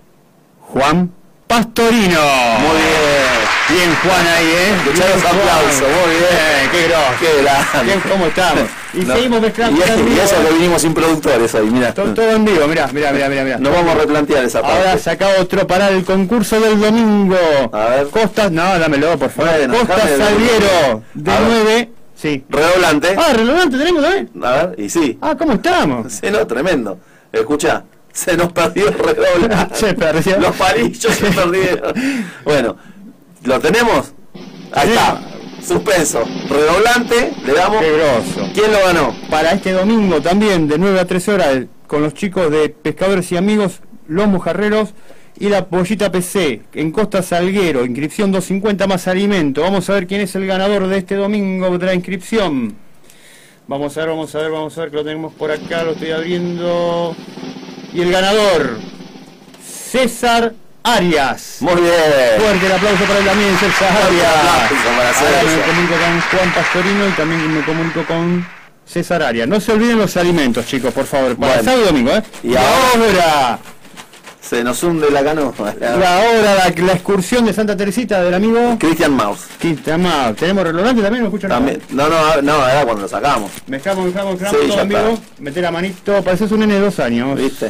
Juan Pastorino. Muy bien. Bien, Juan, ahí, Escuchá los Bien, Juan. aplausos, muy bien. Qué grosso. Qué grande. Bien, ¿cómo estamos? Y No. seguimos mezclando. Y eso que vinimos sin productores hoy, mirá. Todo en vivo, mirá. Nos vamos a replantear esa parte. Ahora saca otro para el concurso del domingo. A ver. Costas, no, dámelo, por favor. Bueno, Costas déjame ver. Salviero, de A ver. 9. Sí. Redoblante. Ah, relevante tenemos también. A ver, y sí. Ah, ¿cómo estamos? Sí, no, tremendo. Escuchá, se nos perdió el redoblante. Se perdió. Los palillos se perdieron. Bueno, ¿Lo tenemos? Ahí está. Suspenso. Redoblante. Le damos. Qué grosso. ¿Quién lo ganó? Para este domingo también, de 9 a 13 horas, con los chicos de Pescadores y Amigos, Los Mojarreros y la Pollita PC, en Costa Salguero, inscripción 250 más alimento. Vamos a ver quién es el ganador de este domingo de la inscripción. Vamos a ver, que lo tenemos por acá, lo estoy abriendo. Y el ganador, César Arias. Muy bien. Fuerte el aplauso para él también, César Arias. Ahora me comunico con Juan Pastorino y también me comunico con César Arias. No se olviden los alimentos, chicos, por favor. Para sábado y domingo, ¿eh? Y ahora se nos hunde la canoa. la excursión de Santa Teresita del amigo Christian Maus. ¿Tenemos relojante también? ¿Me escuchan? También. No, era cuando lo sacamos. Mezclamos Sí, todo ya en vivo. está. Meté la manito, pareces un nene de 2 años. ¿Viste?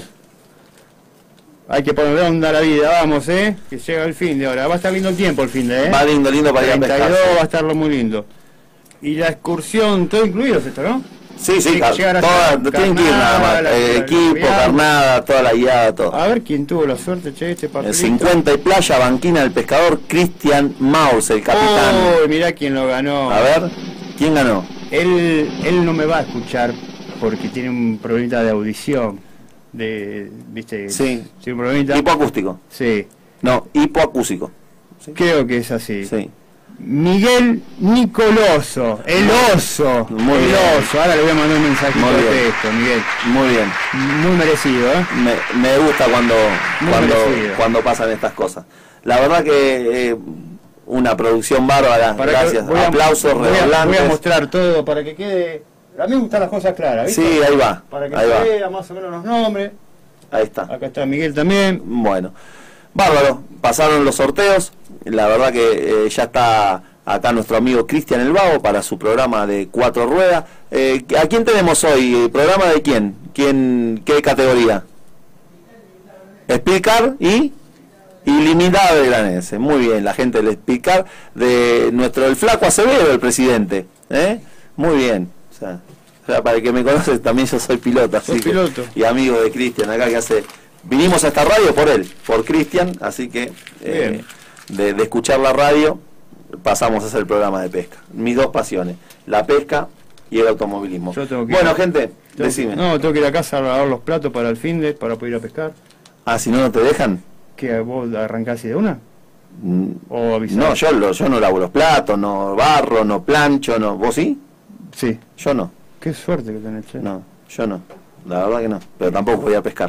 Hay que ponerle onda a la vida, vamos, que llega el fin de ahora. Va a estar lindo el tiempo el fin de, Va lindo para ir a 32 pescar. va a estarlo muy lindo. Y la excursión, todo incluido esto, ¿no? Sí, Tiene que llegar hasta tienen que ir nada más. carnada, Equipo, vial. carnada, toda la guiada, todo. A ver quién tuvo la suerte, este papelito. 50 y playa, banquina del pescador, Christian Maus, el capitán. Oh, mirá quién lo ganó. A ver, ¿quién ganó? Él no me va a escuchar porque tiene un problemita de audición. ¿Viste? Sí. Tiene un problemita. Hipoacústico. Sí. No, hipoacúsico. Creo que es así. Sí. Miguel Nicoloso, el oso. Muy el bien. oso. Ahora le voy a mandar un mensajito Muy de bien. texto, Miguel. Muy bien. Muy merecido, ¿eh? Me gusta Muy merecido. cuando pasan estas cosas. La verdad que una producción bárbara. Gracias. Aplausos, redoblantes. Voy a mostrar todo para que quede. A mí me gustan las cosas claras, ¿viste? Sí, ahí va. Para que ahí se va. vea más o menos los nombres. Ahí está. Acá está Miguel también. Bueno, bárbaro, pasaron los sorteos, la verdad que ya está acá nuestro amigo Cristian El Vago para su programa de 4 ruedas. ¿A quién tenemos hoy? ¿Programa de quién? ¿Qué categoría? Speedcar y Ilimitada de Granense. Muy bien, la gente del Speedcar de el Flaco Acevedo, el presidente. Muy bien. O sea, para el que me conoce, también yo soy piloto, así que, piloto. y amigo de Cristian acá que hace. Vinimos a esta radio por él, por Cristian, así que de escuchar la radio pasamos a hacer el programa de pesca. Mis dos pasiones, la pesca y el automovilismo. Bueno, gente, decime. No, tengo que ir a casa a lavar los platos para el fin de, para poder ir a pescar. Ah, si no te dejan. ¿Qué, vos arrancás así de una? ¿O avisás? No, yo no lavo los platos, no barro, no plancho, no. ¿Vos sí? Sí. Yo no. Qué suerte que tenés, che. No, yo no. La verdad que no. Pero tampoco voy a pescar.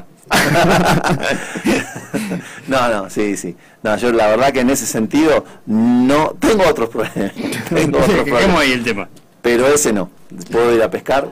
No, sí. No, yo la verdad que en ese sentido no tengo otros problemas. Dejemos ahí el tema. Pero ese no. Puedo ir a pescar.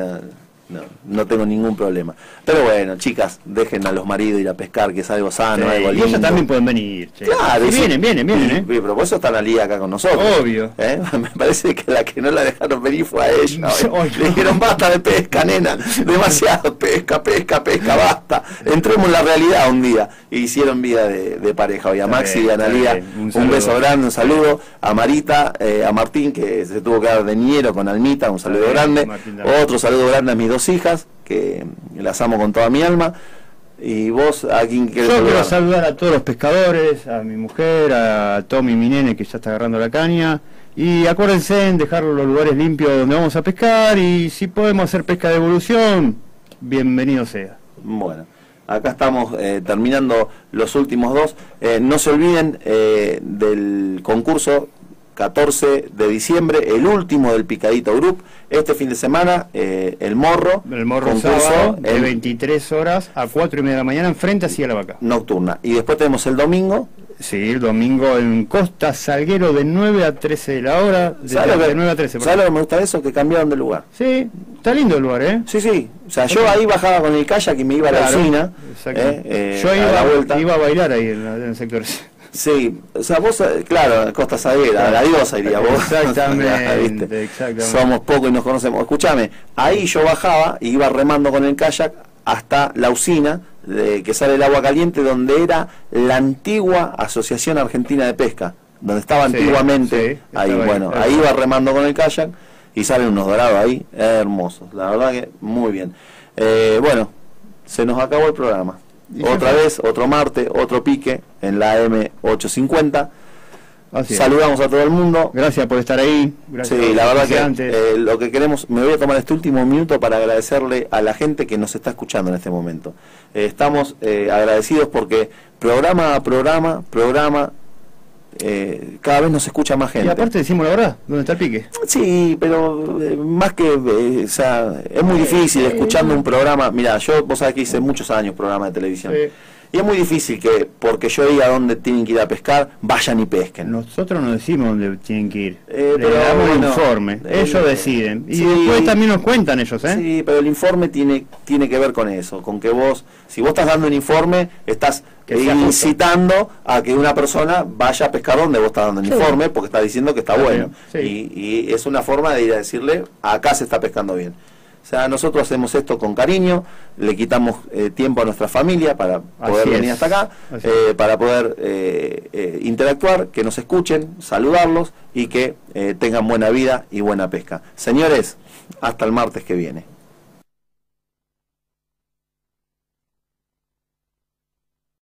No tengo ningún problema. Pero bueno, chicas, dejen a los maridos ir a pescar, que es algo sano, Sí, algo y lindo. ellos también pueden venir, che. Claro, Y vienen, Pero por eso están al día acá con nosotros. Obvio. Me parece que la que no la dejaron venir fue a ella. Oye. Le dijeron basta de pesca, nena. Demasiado pesca, basta. Entremos en la realidad un día. Y hicieron vida de pareja hoy. A Maxi y a Analía, un beso grande, un saludo. A Marita, a Martín, que se tuvo que dar de niñero con Almita, un saludo grande. Otro saludo grande a mis dos hijas, que las amo con toda mi alma. Y vos, ¿a quién querés Yo quiero saludar? saludar a todos los pescadores, a mi mujer, a Tommy, mi nene, que ya está agarrando la caña. Y acuérdense en dejar los lugares limpios donde vamos a pescar. Y si podemos hacer pesca de evolución, bienvenido sea. Bueno, acá estamos terminando los últimos dos. No se olviden del concurso 14 de diciembre, el último del Picadito Group. Este fin de semana, el Morro. El Morro concurso sábado, de 23 horas a 4:30 de la mañana, enfrente hacia la vaca. Nocturna. Y después tenemos el domingo. Sí, el domingo en Costa Salguero de 9 a 13 de la hora. De 9 a 13. ¿Sabes lo que me gusta de eso? Que cambiaron de lugar. Sí, está lindo el lugar, ¿eh? Sí. O sea, yo ahí bajaba con el kayak y me iba a la Claro, usina. exacto. Yo a la vuelta. iba a bailar ahí en el sector. Sí, o sea, vos, claro, Costa Salguera, la diosa iría vos. Exactamente, exactamente. Somos pocos y nos conocemos. Escúchame, ahí yo bajaba y iba remando con el kayak hasta la usina que sale el agua caliente, donde era la antigua Asociación Argentina de Pesca, donde estaba antiguamente, ahí, bueno, ahí iba remando con el kayak y salen unos dorados ahí, hermosos, la verdad que muy bien. Bueno, se nos acabó el programa. Otra vez, otro martes, otro pique en la M850. Así es. Saludamos a todo el mundo. Gracias por estar ahí. Gracias Sí, a la verdad los que antes. lo que queremos, me voy a tomar este último minuto para agradecerle a la gente que nos está escuchando en este momento. Estamos agradecidos porque programa a programa, cada vez nos escucha más gente. Y aparte decimos la verdad, ¿dónde está el pique? Sí, pero más que, o sea, es muy difícil escuchando un programa. Mira, vos sabés que hice muchos años programa de televisión. Y es muy difícil que, porque yo diga dónde tienen que ir a pescar, vayan y pesquen. Nosotros no decimos dónde tienen que ir. Pero Le damos el bueno, informe. Ellos deciden. Y sí, después también nos cuentan ellos, ¿eh? Sí, pero el informe tiene que ver con eso, con que vos, si vos estás dando un informe, estás incitando a que una persona vaya a pescar donde vos estás dando el informe, porque está diciendo que está bueno. Sí. Y es una forma de ir a decirle, acá se está pescando bien. O sea, nosotros hacemos esto con cariño, le quitamos tiempo a nuestra familia para poder venir hasta acá, para poder interactuar, que nos escuchen, saludarlos y que tengan buena vida y buena pesca. Señores, hasta el martes que viene.